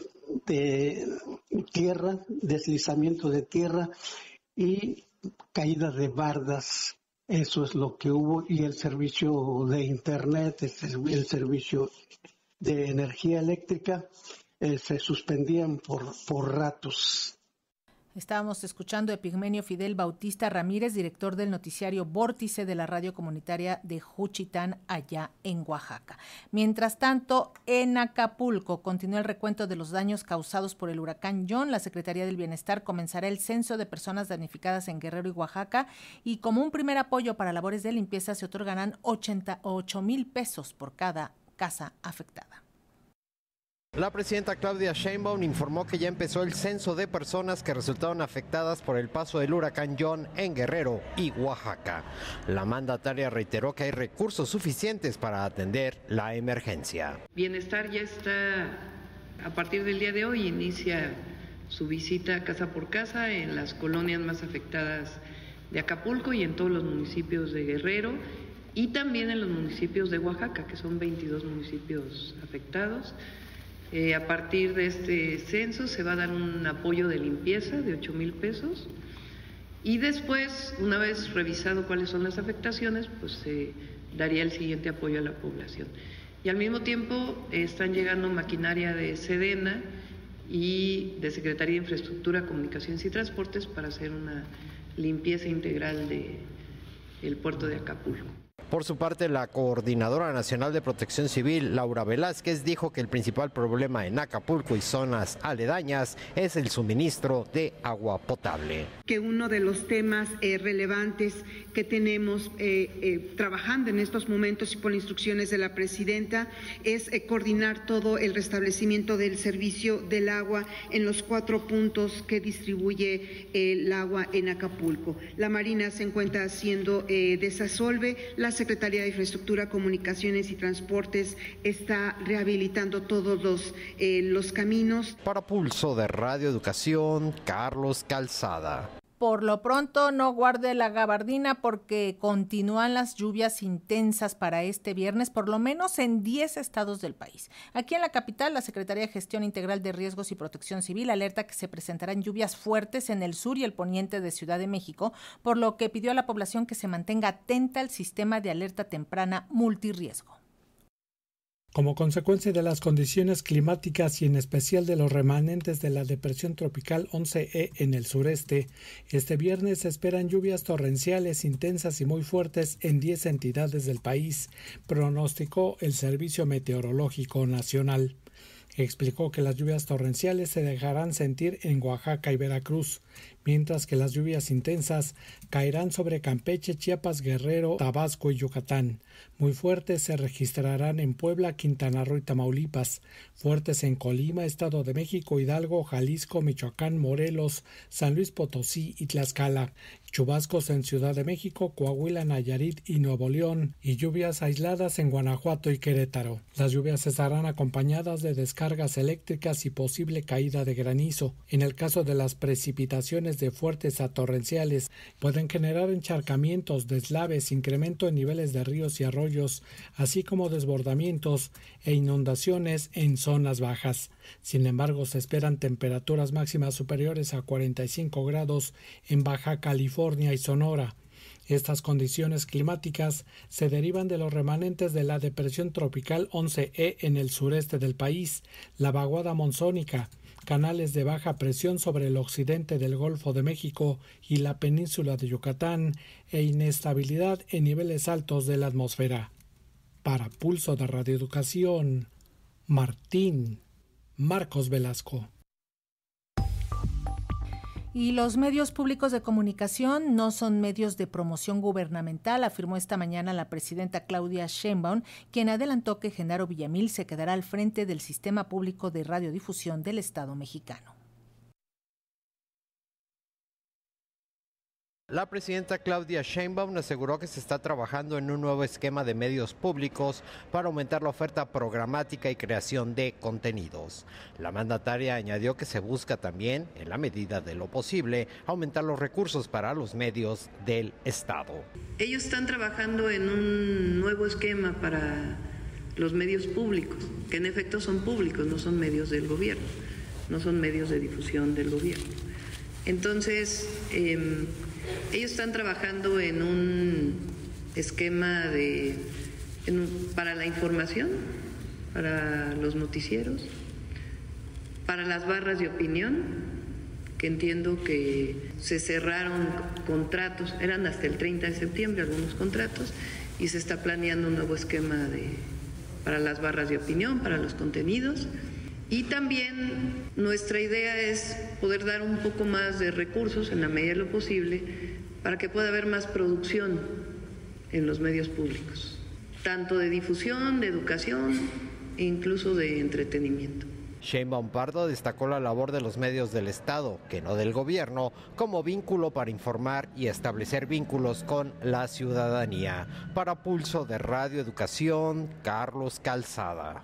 de tierra, deslizamiento de tierra y caída de bardas. Eso es lo que hubo, y el servicio de internet, el servicio de energía eléctrica se suspendían por ratos. Estábamos escuchando a Epigmenio Fidel Bautista Ramírez, director del noticiario Vórtice de la radio comunitaria de Juchitán, allá en Oaxaca. Mientras tanto, en Acapulco continúa el recuento de los daños causados por el huracán John. La Secretaría del Bienestar comenzará el censo de personas damnificadas en Guerrero y Oaxaca, y como un primer apoyo para labores de limpieza se otorgarán 88,000 pesos por cada casa afectada. La presidenta Claudia Sheinbaum informó que ya empezó el censo de personas que resultaron afectadas por el paso del huracán John en Guerrero y Oaxaca. La mandataria reiteró que hay recursos suficientes para atender la emergencia. Bienestar ya está, a partir del día de hoy, inicia su visita casa por casa en las colonias más afectadas de Acapulco y en todos los municipios de Guerrero, y también en los municipios de Oaxaca, que son 22 municipios afectados. A partir de este censo se va a dar un apoyo de limpieza de 8,000 pesos, y después, una vez revisado cuáles son las afectaciones, pues se daría el siguiente apoyo a la población. Y al mismo tiempo están llegando maquinaria de Sedena y de Secretaría de Infraestructura, Comunicaciones y Transportes para hacer una limpieza integral del puerto de Acapulco. Por su parte, la Coordinadora Nacional de Protección Civil, Laura Velázquez, dijo que el principal problema en Acapulco y zonas aledañas es el suministro de agua potable. Que uno de los temas relevantes que tenemos trabajando en estos momentos y por instrucciones de la presidenta es coordinar todo el restablecimiento del servicio del agua en los 4 puntos que distribuye el agua en Acapulco. La Marina se encuentra haciendo desasolve, la Secretaría de Infraestructura, Comunicaciones y Transportes está rehabilitando todos los caminos. Para Pulso de Radio Educación, Carlos Calzada. Por lo pronto, no guarde la gabardina porque continúan las lluvias intensas para este viernes, por lo menos en 10 estados del país. Aquí en la capital, la Secretaría de Gestión Integral de Riesgos y Protección Civil alerta que se presentarán lluvias fuertes en el sur y el poniente de Ciudad de México, por lo que pidió a la población que se mantenga atenta al sistema de alerta temprana multirriesgo. Como consecuencia de las condiciones climáticas y en especial de los remanentes de la depresión tropical 11E en el sureste, este viernes se esperan lluvias torrenciales intensas y muy fuertes en 10 entidades del país, pronosticó el Servicio Meteorológico Nacional. Explicó que las lluvias torrenciales se dejarán sentir en Oaxaca y Veracruz, mientras que las lluvias intensas caerán sobre Campeche, Chiapas, Guerrero, Tabasco y Yucatán. Muy fuertes se registrarán en Puebla, Quintana Roo y Tamaulipas, fuertes en Colima, Estado de México, Hidalgo, Jalisco, Michoacán, Morelos, San Luis Potosí y Tlaxcala. Chubascos en Ciudad de México, Coahuila, Nayarit y Nuevo León, y lluvias aisladas en Guanajuato y Querétaro. Las lluvias estarán acompañadas de descargas descargas eléctricas y posible caída de granizo. En el caso de las precipitaciones de fuertes a torrenciales, pueden generar encharcamientos, deslaves, incremento en niveles de ríos y arroyos, así como desbordamientos e inundaciones en zonas bajas. Sin embargo, se esperan temperaturas máximas superiores a 45 grados en Baja California y Sonora. Estas condiciones climáticas se derivan de los remanentes de la depresión tropical 11E en el sureste del país, la vaguada monzónica, canales de baja presión sobre el occidente del Golfo de México y la península de Yucatán e inestabilidad en niveles altos de la atmósfera. Para Pulso de Radio Educación, Marcos Velasco. Y los medios públicos de comunicación no son medios de promoción gubernamental, afirmó esta mañana la presidenta Claudia Sheinbaum, quien adelantó que Genaro Villamil se quedará al frente del sistema público de radiodifusión del Estado mexicano. La presidenta Claudia Sheinbaum aseguró que se está trabajando en un nuevo esquema de medios públicos para aumentar la oferta programática y creación de contenidos. La mandataria añadió que se busca también, en la medida de lo posible, aumentar los recursos para los medios del Estado. Ellos están trabajando en un nuevo esquema para los medios públicos, que en efecto son públicos, no son medios del gobierno, no son medios de difusión del gobierno. Entonces, ellos están trabajando en un esquema para la información, para los noticieros, para las barras de opinión, que entiendo que se cerraron contratos, eran hasta el 30 de septiembre algunos contratos, y se está planeando un nuevo esquema para las barras de opinión, para los contenidos. Y también nuestra idea es poder dar un poco más de recursos, en la medida de lo posible, para que pueda haber más producción en los medios públicos, tanto de difusión, de educación e incluso de entretenimiento. Sheinbaum Pardo destacó la labor de los medios del Estado, que no del gobierno, como vínculo para informar y establecer vínculos con la ciudadanía. Para Pulso de Radio Educación, Carlos Calzada.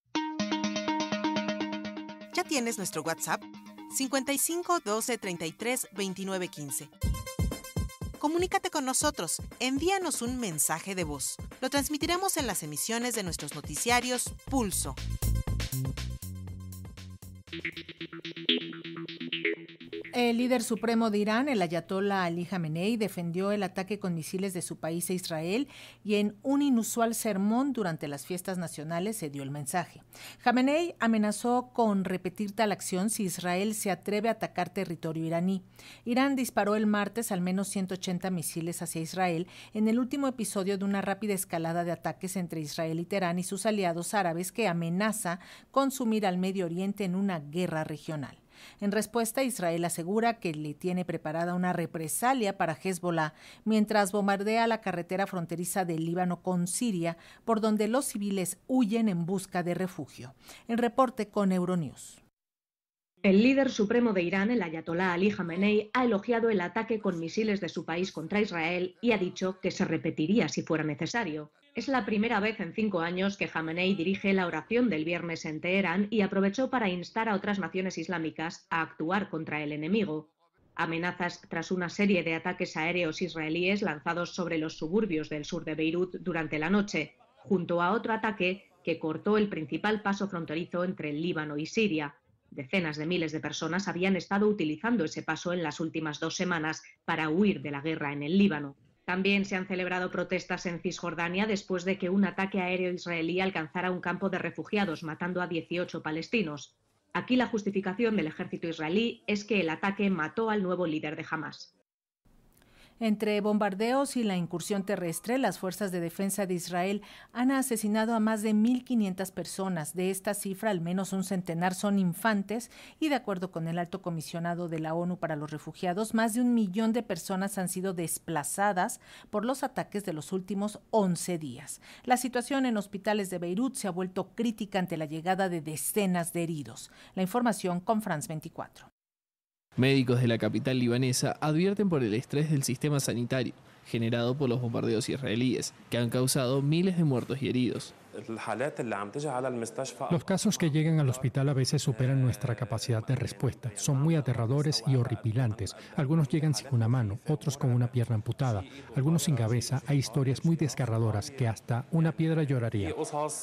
¿Ya tienes nuestro WhatsApp? 55 12 33 29 15. Comunícate con nosotros, envíanos un mensaje de voz. Lo transmitiremos en las emisiones de nuestros noticiarios Pulso. El líder supremo de Irán, el ayatolá Ali Jamenei, defendió el ataque con misiles de su país a Israel y en un inusual sermón durante las fiestas nacionales se dio el mensaje. Jamenei amenazó con repetir tal acción si Israel se atreve a atacar territorio iraní. Irán disparó el martes al menos 180 misiles hacia Israel en el último episodio de una rápida escalada de ataques entre Israel y Teherán y sus aliados árabes que amenaza con sumir al Medio Oriente en una guerra regional. En respuesta, Israel asegura que le tiene preparada una represalia para Hezbollah mientras bombardea la carretera fronteriza del Líbano con Siria, por donde los civiles huyen en busca de refugio. El reporte con Euronews. El líder supremo de Irán, el ayatolá Ali Jamenei, ha elogiado el ataque con misiles de su país contra Israel y ha dicho que se repetiría si fuera necesario. Es la primera vez en 5 años que Jamenei dirige la oración del viernes en Teherán y aprovechó para instar a otras naciones islámicas a actuar contra el enemigo. Amenazas tras una serie de ataques aéreos israelíes lanzados sobre los suburbios del sur de Beirut durante la noche, junto a otro ataque que cortó el principal paso fronterizo entre el Líbano y Siria. Decenas de miles de personas habían estado utilizando ese paso en las últimas 2 semanas para huir de la guerra en el Líbano. También se han celebrado protestas en Cisjordania después de que un ataque aéreo israelí alcanzara un campo de refugiados, matando a 18 palestinos. Aquí la justificación del ejército israelí es que el ataque mató al nuevo líder de Hamás. Entre bombardeos y la incursión terrestre, las fuerzas de defensa de Israel han asesinado a más de 1.500 personas. De esta cifra, al menos un centenar son infantes y, de acuerdo con el alto comisionado de la ONU para los refugiados, más de 1 millón de personas han sido desplazadas por los ataques de los últimos 11 días. La situación en hospitales de Beirut se ha vuelto crítica ante la llegada de decenas de heridos. La información con France 24. Médicos de la capital libanesa advierten por el estrés del sistema sanitario generado por los bombardeos israelíes, que han causado miles de muertos y heridos. Los casos que llegan al hospital a veces superan nuestra capacidad de respuesta. Son muy aterradores y horripilantes. Algunos llegan sin una mano, otros con una pierna amputada, algunos sin cabeza. Hay historias muy desgarradoras que hasta una piedra lloraría.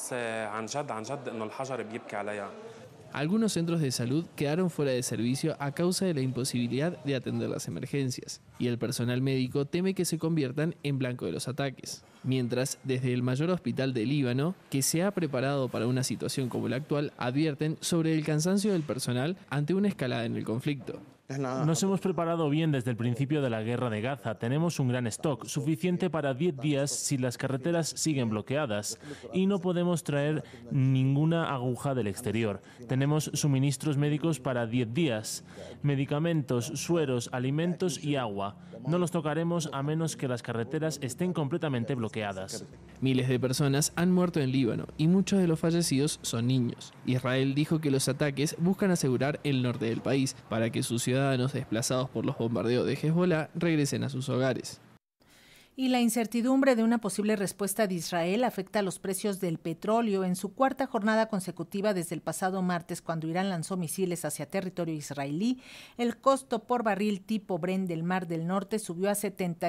Algunos centros de salud quedaron fuera de servicio a causa de la imposibilidad de atender las emergencias, y el personal médico teme que se conviertan en blanco de los ataques. Mientras, desde el mayor hospital de Líbano, que se ha preparado para una situación como la actual, advierten sobre el cansancio del personal ante una escalada en el conflicto. Nos hemos preparado bien desde el principio de la guerra de Gaza. Tenemos un gran stock, suficiente para 10 días si las carreteras siguen bloqueadas, y no podemos traer ninguna aguja del exterior. Tenemos suministros médicos para 10 días, medicamentos, sueros, alimentos y agua. No los tocaremos a menos que las carreteras estén completamente bloqueadas. Miles de personas han muerto en Líbano y muchos de los fallecidos son niños. Israel dijo que los ataques buscan asegurar el norte del país para que sus ciudadanos desplazados por los bombardeos de Hezbollah regresen a sus hogares. Y la incertidumbre de una posible respuesta de Israel afecta a los precios del petróleo. En su cuarta jornada consecutiva desde el pasado martes, cuando Irán lanzó misiles hacia territorio israelí, el costo por barril tipo Brent del Mar del Norte subió a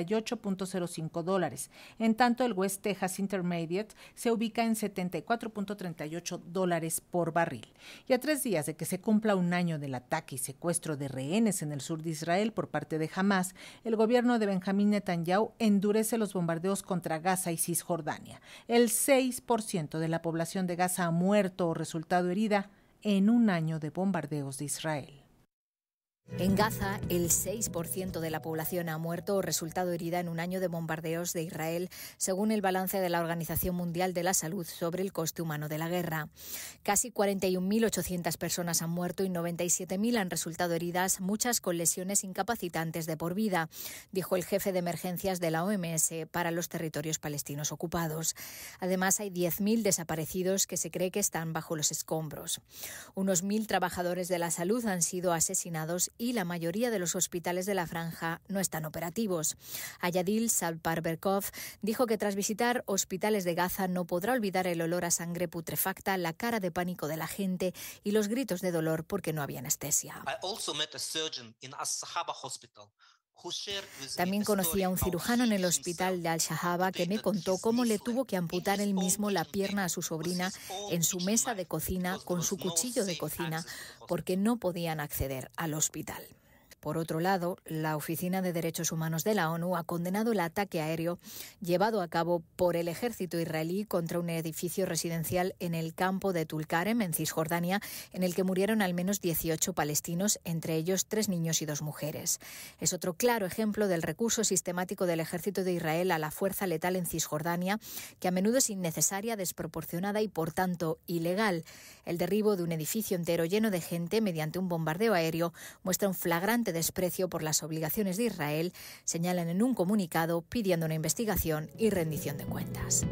$78.05. En tanto, el West Texas Intermediate se ubica en $74.38 por barril. Y a 3 días de que se cumpla un año del ataque y secuestro de rehenes en el sur de Israel por parte de Hamás, el gobierno de Benjamín Netanyahu endurece los bombardeos contra Gaza y Cisjordania. El 6% de la población de Gaza ha muerto o resultado herida en un año de bombardeos de Israel. En Gaza, el 6% de la población ha muerto o resultado herida en un año de bombardeos de Israel, según el balance de la Organización Mundial de la Salud sobre el coste humano de la guerra. Casi 41.800 personas han muerto y 97.000 han resultado heridas, muchas con lesiones incapacitantes de por vida, dijo el jefe de emergencias de la OMS para los territorios palestinos ocupados. Además, hay 10.000 desaparecidos que se cree que están bajo los escombros. Unos 1.000 trabajadores de la salud han sido asesinados y la mayoría de los hospitales de la franja no están operativos. Ayadil Salparberkov dijo que tras visitar hospitales de Gaza no podrá olvidar el olor a sangre putrefacta, la cara de pánico de la gente y los gritos de dolor porque no había anestesia. También conocí a un cirujano en el hospital de Al-Shahaba que me contó cómo le tuvo que amputar él mismo la pierna a su sobrina en su mesa de cocina con su cuchillo de cocina porque no podían acceder al hospital. Por otro lado, la Oficina de Derechos Humanos de la ONU ha condenado el ataque aéreo llevado a cabo por el ejército israelí contra un edificio residencial en el campo de Tulkarem, en Cisjordania, en el que murieron al menos 18 palestinos, entre ellos 3 niños y 2 mujeres. Es otro claro ejemplo del recurso sistemático del ejército de Israel a la fuerza letal en Cisjordania, que a menudo es innecesaria, desproporcionada y, por tanto, ilegal. El derribo de un edificio entero lleno de gente mediante un bombardeo aéreo muestra un flagrante desprecio por las obligaciones de Israel, señalan en un comunicado pidiendo una investigación y rendición de cuentas.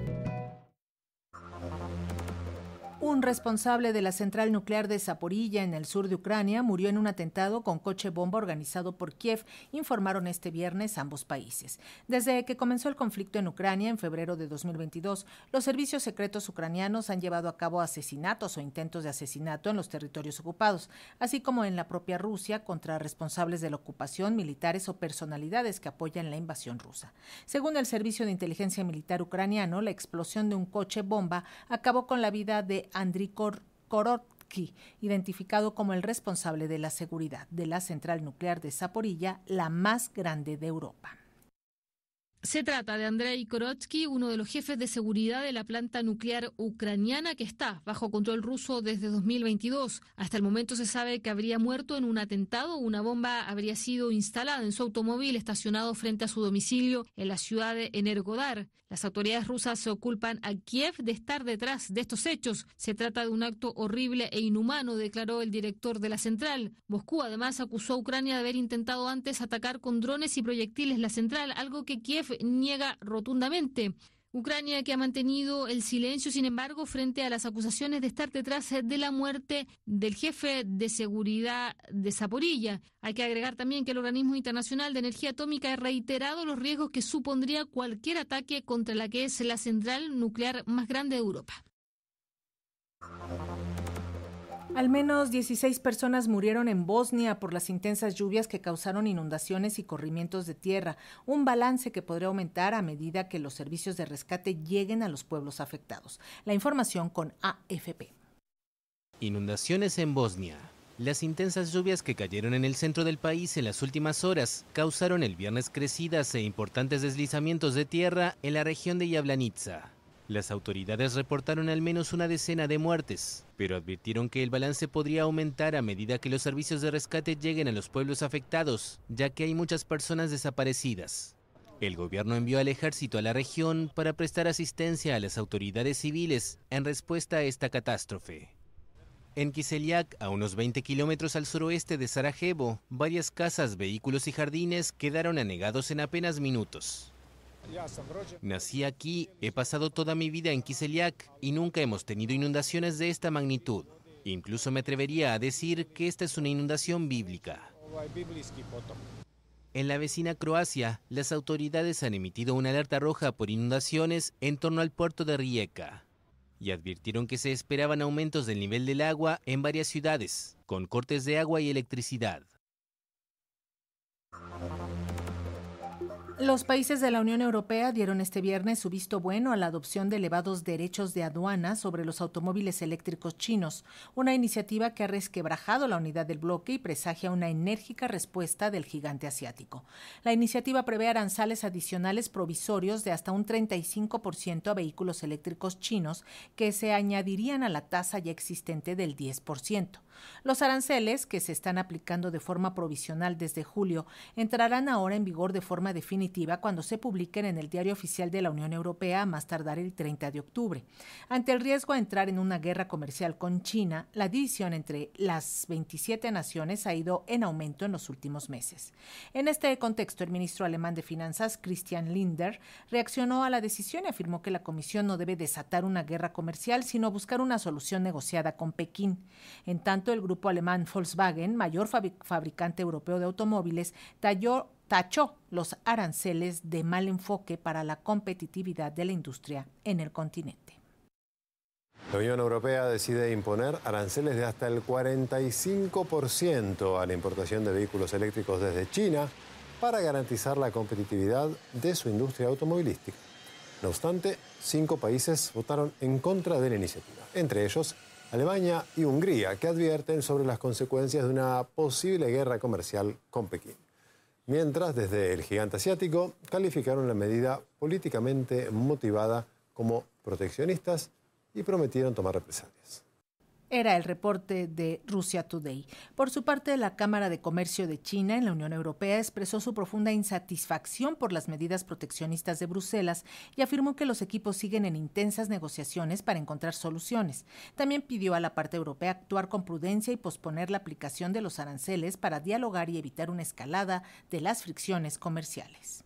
Un responsable de la central nuclear de Zaporilla, en el sur de Ucrania, murió en un atentado con coche bomba organizado por Kiev, informaron este viernes ambos países. Desde que comenzó el conflicto en Ucrania en febrero de 2022, los servicios secretos ucranianos han llevado a cabo asesinatos o intentos de asesinato en los territorios ocupados, así como en la propia Rusia contra responsables de la ocupación, militares o personalidades que apoyan la invasión rusa. Según el Servicio de Inteligencia Militar ucraniano, la explosión de un coche bomba acabó con la vida de Andriy Korotký, identificado como el responsable de la seguridad de la central nuclear de Zaporilla, la más grande de Europa. Se trata de Andriy Korotký, uno de los jefes de seguridad de la planta nuclear ucraniana que está bajo control ruso desde 2022. Hasta el momento se sabe que habría muerto en un atentado. Una bomba habría sido instalada en su automóvil estacionado frente a su domicilio en la ciudad de Energodar. Las autoridades rusas se culpan a Kiev de estar detrás de estos hechos. Se trata de un acto horrible e inhumano, declaró el director de la central. Moscú además acusó a Ucrania de haber intentado antes atacar con drones y proyectiles la central, algo que Kiev niega rotundamente. Ucrania, que ha mantenido el silencio, sin embargo, frente a las acusaciones de estar detrás de la muerte del jefe de seguridad de Zaporilla. Hay que agregar también que el Organismo Internacional de Energía Atómica ha reiterado los riesgos que supondría cualquier ataque contra la que es la central nuclear más grande de Europa. Al menos 16 personas murieron en Bosnia por las intensas lluvias que causaron inundaciones y corrimientos de tierra, un balance que podría aumentar a medida que los servicios de rescate lleguen a los pueblos afectados. La información con AFP. Inundaciones en Bosnia. Las intensas lluvias que cayeron en el centro del país en las últimas horas causaron el viernes crecidas e importantes deslizamientos de tierra en la región de Jablanica. Las autoridades reportaron al menos una decena de muertes, pero advirtieron que el balance podría aumentar a medida que los servicios de rescate lleguen a los pueblos afectados, ya que hay muchas personas desaparecidas. El gobierno envió al ejército a la región para prestar asistencia a las autoridades civiles en respuesta a esta catástrofe. En Kiselyák, a unos 20 kilómetros al suroeste de Sarajevo, varias casas, vehículos y jardines quedaron anegados en apenas minutos. Nací aquí, he pasado toda mi vida en Kiselyák y nunca hemos tenido inundaciones de esta magnitud. Incluso me atrevería a decir que esta es una inundación bíblica. En la vecina Croacia, las autoridades han emitido una alerta roja por inundaciones en torno al puerto de Rijeka y advirtieron que se esperaban aumentos del nivel del agua en varias ciudades, con cortes de agua y electricidad. Los países de la Unión Europea dieron este viernes su visto bueno a la adopción de elevados derechos de aduana sobre los automóviles eléctricos chinos, una iniciativa que ha resquebrajado la unidad del bloque y presagia una enérgica respuesta del gigante asiático. La iniciativa prevé aranceles adicionales provisorios de hasta un 35% a vehículos eléctricos chinos que se añadirían a la tasa ya existente del 10%. Los aranceles, que se están aplicando de forma provisional desde julio, entrarán ahora en vigor de forma definitiva cuando se publiquen en el Diario Oficial de la Unión Europea a más tardar el 30 de octubre. Ante el riesgo a entrar en una guerra comercial con China, la división entre las 27 naciones ha ido en aumento en los últimos meses. En este contexto, el ministro alemán de Finanzas, Christian Lindner, reaccionó a la decisión y afirmó que la Comisión no debe desatar una guerra comercial, sino buscar una solución negociada con Pekín. En tanto, el grupo alemán Volkswagen, mayor fabricante europeo de automóviles, tachó los aranceles de mal enfoque para la competitividad de la industria en el continente. La Unión Europea decide imponer aranceles de hasta el 45% a la importación de vehículos eléctricos desde China para garantizar la competitividad de su industria automovilística. No obstante, 5 países votaron en contra de la iniciativa, entre ellos Alemania y Hungría, que advierten sobre las consecuencias de una posible guerra comercial con Pekín. Mientras, desde el gigante asiático, calificaron la medida políticamente motivada como proteccionistas y prometieron tomar represalias. Era el reporte de Russia Today. Por su parte, la Cámara de Comercio de China en la Unión Europea expresó su profunda insatisfacción por las medidas proteccionistas de Bruselas y afirmó que los equipos siguen en intensas negociaciones para encontrar soluciones. También pidió a la parte europea actuar con prudencia y posponer la aplicación de los aranceles para dialogar y evitar una escalada de las fricciones comerciales.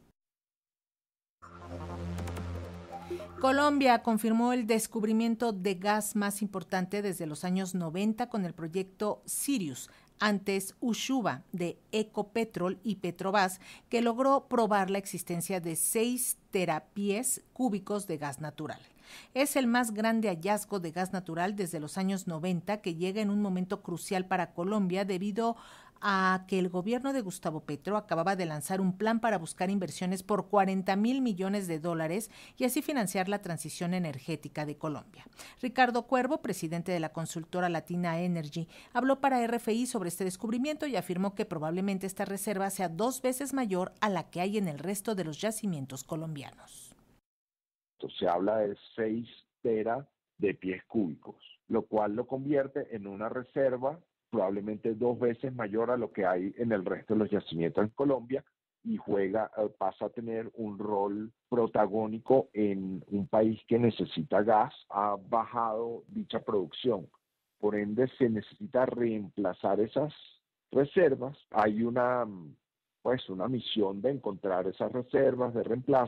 Colombia confirmó el descubrimiento de gas más importante desde los años 90 con el proyecto Sirius, antes Ushuba, de Ecopetrol y Petrobras, que logró probar la existencia de 6 terapies cúbicos de gas natural. Es el más grande hallazgo de gas natural desde los años 90 que llega en un momento crucial para Colombia debido a que el gobierno de Gustavo Petro acababa de lanzar un plan para buscar inversiones por $40,000 millones y así financiar la transición energética de Colombia. Ricardo Cuervo, presidente de la consultora Latina Energy, habló para RFI sobre este descubrimiento y afirmó que probablemente esta reserva sea 2 veces mayor a la que hay en el resto de los yacimientos colombianos. Se habla de 6 tera de pies cúbicos, lo cual lo convierte en una reserva probablemente 2 veces mayor a lo que hay en el resto de los yacimientos en Colombia y pasa a tener un rol protagónico en un país que necesita gas. Ha bajado dicha producción, por ende se necesita reemplazar esas reservas. Hay una misión de encontrar esas reservas de reemplazo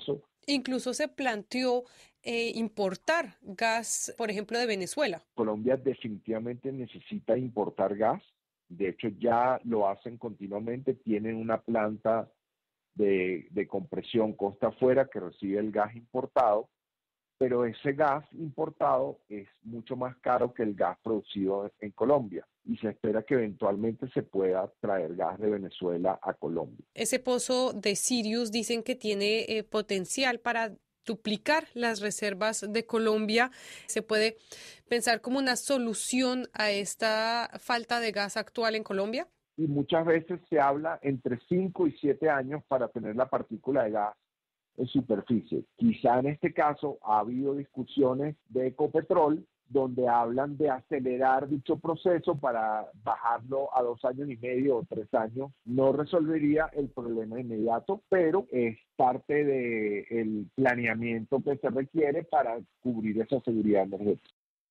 incluso se planteó importar gas, por ejemplo, de Venezuela. Colombia definitivamente necesita importar gas. De hecho, ya lo hacen continuamente. Tienen una planta de compresión costa afuera que recibe el gas importado, pero ese gas importado es mucho más caro que el gas producido en Colombia y se espera que eventualmente se pueda traer gas de Venezuela a Colombia. Ese pozo de Sirius dicen que tiene potencial para duplicar las reservas de Colombia. ¿Se puede pensar como una solución a esta falta de gas actual en Colombia? Y muchas veces se habla entre 5 y 7 años para tener la partícula de gas en superficie. Quizá en este caso ha habido discusiones de Ecopetrol donde hablan de acelerar dicho proceso para bajarlo a 2 años y medio o 3 años. No resolvería el problema inmediato, pero es parte del planeamiento que se requiere para cubrir esa seguridad energética.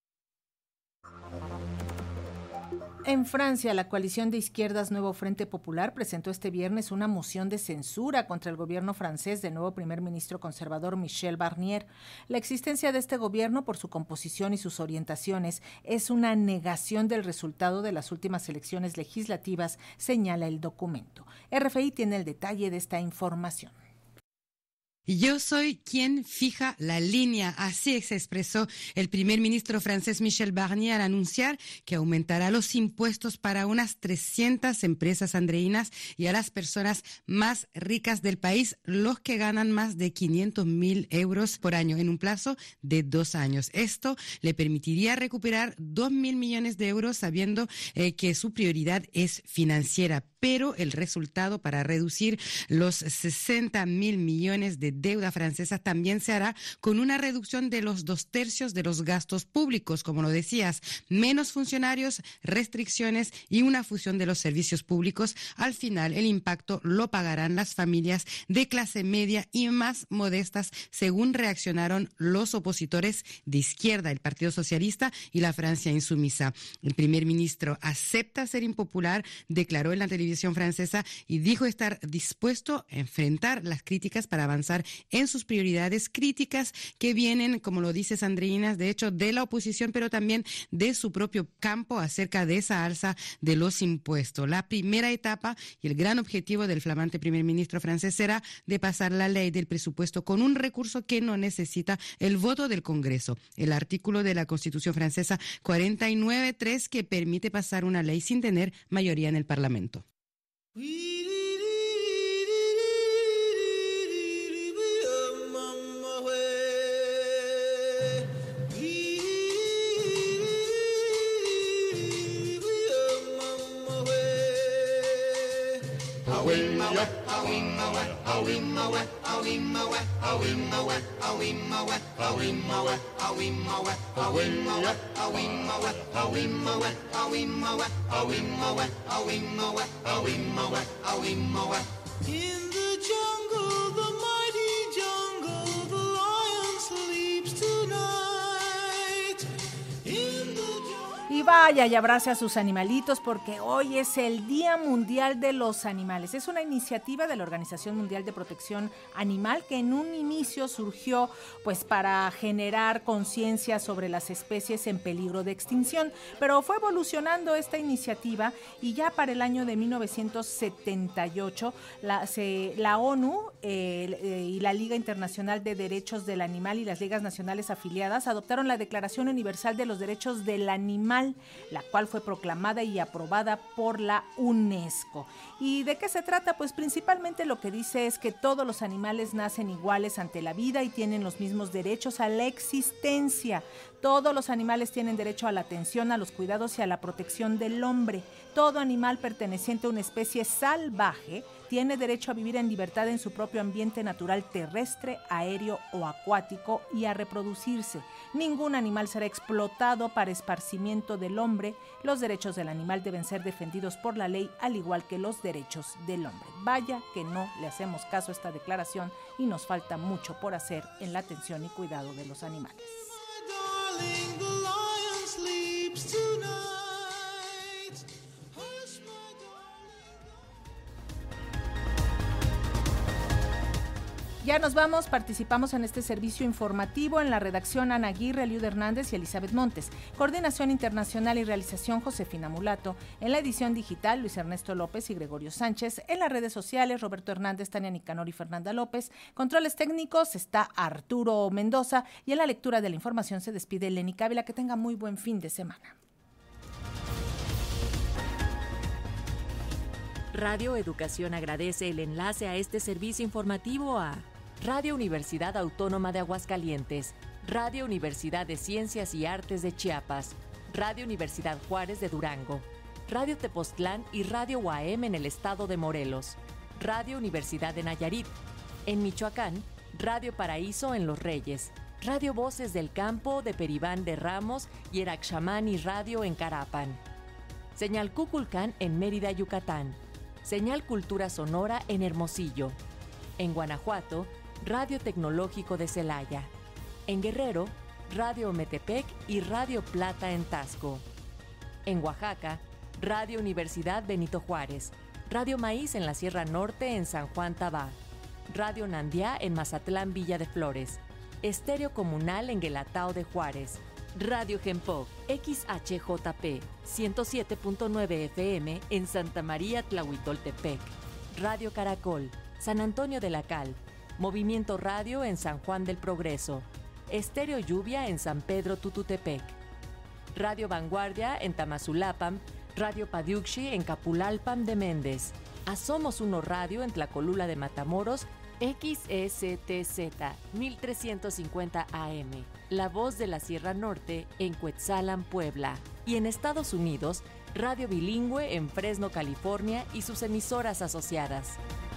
En Francia, la coalición de izquierdas Nuevo Frente Popular presentó este viernes una moción de censura contra el gobierno francés del nuevo primer ministro conservador Michel Barnier. La existencia de este gobierno, por su composición y sus orientaciones, es una negación del resultado de las últimas elecciones legislativas, señala el documento. RFI tiene el detalle de esta información. Yo soy quien fija la línea, así se expresó el primer ministro francés Michel Barnier al anunciar que aumentará los impuestos para unas 300 empresas andreinas y a las personas más ricas del país, los que ganan más de 500.000 euros por año en un plazo de 2 años. Esto le permitiría recuperar 2.000 millones de euros, sabiendo que su prioridad es financiera. Pero el resultado para reducir los 60.000 millones de deuda francesa también se hará con una reducción de los 2/3 de los gastos públicos, como lo decías, menos funcionarios, restricciones y una fusión de los servicios públicos. Al final, el impacto lo pagarán las familias de clase media y más modestas, según reaccionaron los opositores de izquierda, el Partido Socialista y la Francia Insumisa. El primer ministro acepta ser impopular, declaró en la televisión francesa y dijo estar dispuesto a enfrentar las críticas para avanzar en sus prioridades, críticas que vienen, como lo dices, andreinas, de hecho, de la oposición, pero también de su propio campo acerca de esa alza de los impuestos. La primera etapa y el gran objetivo del flamante primer ministro francés será de pasar la ley del presupuesto con un recurso que no necesita el voto del Congreso. El artículo de la Constitución francesa 49.3 que permite pasar una ley sin tener mayoría en el Parlamento. In the jungle, the mighty jungle, the lion sleeps tonight. Y vaya y abrace a sus animalitos, porque hoy es el Día Mundial de los Animales. Es una iniciativa de la Organización Mundial de Protección Animal que en un inicio surgió pues para generar conciencia sobre las especies en peligro de extinción, pero fue evolucionando esta iniciativa y ya para el año de 1978 la ONU y la Liga Internacional de Derechos del Animal y las ligas nacionales afiliadas adoptaron la Declaración Universal de los Derechos del Animal, la cual fue proclamada y aprobada por la UNESCO. ¿Y de qué se trata? Pues principalmente lo que dice es que todos los animales nacen iguales ante la vida y tienen los mismos derechos a la existencia. Todos los animales tienen derecho a la atención, a los cuidados y a la protección del hombre. Todo animal perteneciente a una especie salvaje tiene derecho a vivir en libertad en su propio ambiente natural terrestre, aéreo o acuático y a reproducirse. Ningún animal será explotado para esparcimiento del hombre. Los derechos del animal deben ser defendidos por la ley, al igual que los derechos del hombre. Vaya que no le hacemos caso a esta declaración y nos falta mucho por hacer en la atención y cuidado de los animales. Darling, the lion sleeps tonight. Ya nos vamos, participamos en este servicio informativo en la redacción Ana Aguirre, Eliud Hernández y Elizabeth Montes. Coordinación internacional y realización Josefina Mulato. En la edición digital Luis Ernesto López y Gregorio Sánchez. En las redes sociales Roberto Hernández, Tania Nicanor y Fernanda López. Controles técnicos está Arturo Mendoza y en la lectura de la información se despide Lenny Cávila. Que tenga muy buen fin de semana. Radio Educación agradece el enlace a este servicio informativo a Radio Universidad Autónoma de Aguascalientes, Radio Universidad de Ciencias y Artes de Chiapas, Radio Universidad Juárez de Durango, Radio Tepoztlán y Radio UAM en el estado de Morelos, Radio Universidad de Nayarit, en Michoacán, Radio Paraíso en Los Reyes, Radio Voces del Campo de Peribán de Ramos y Eraxamani Radio en Carapan, Señal Cuculcán en Mérida, Yucatán, Señal Cultura Sonora en Hermosillo, en Guanajuato, Radio Tecnológico de Celaya, en Guerrero, Radio Metepec y Radio Plata en Tasco, en Oaxaca, Radio Universidad Benito Juárez, Radio Maíz en la Sierra Norte en San Juan Tabá, Radio Nandiá en Mazatlán Villa de Flores, Estéreo Comunal en Guelatao de Juárez, Radio Gempoc, XHJP, 107.9 FM en Santa María Tlahuitoltepec, Radio Caracol, San Antonio de la Cal, Movimiento Radio en San Juan del Progreso, Estéreo Lluvia en San Pedro Tututepec, Radio Vanguardia en Tamazulapam, Radio Padiuxi en Capulalpam de Méndez, Asomos Uno Radio en Tlacolula de Matamoros, XECTZ 1350 AM, La Voz de la Sierra Norte en Cuetzalan, Puebla, y en Estados Unidos, Radio Bilingüe en Fresno, California y sus emisoras asociadas.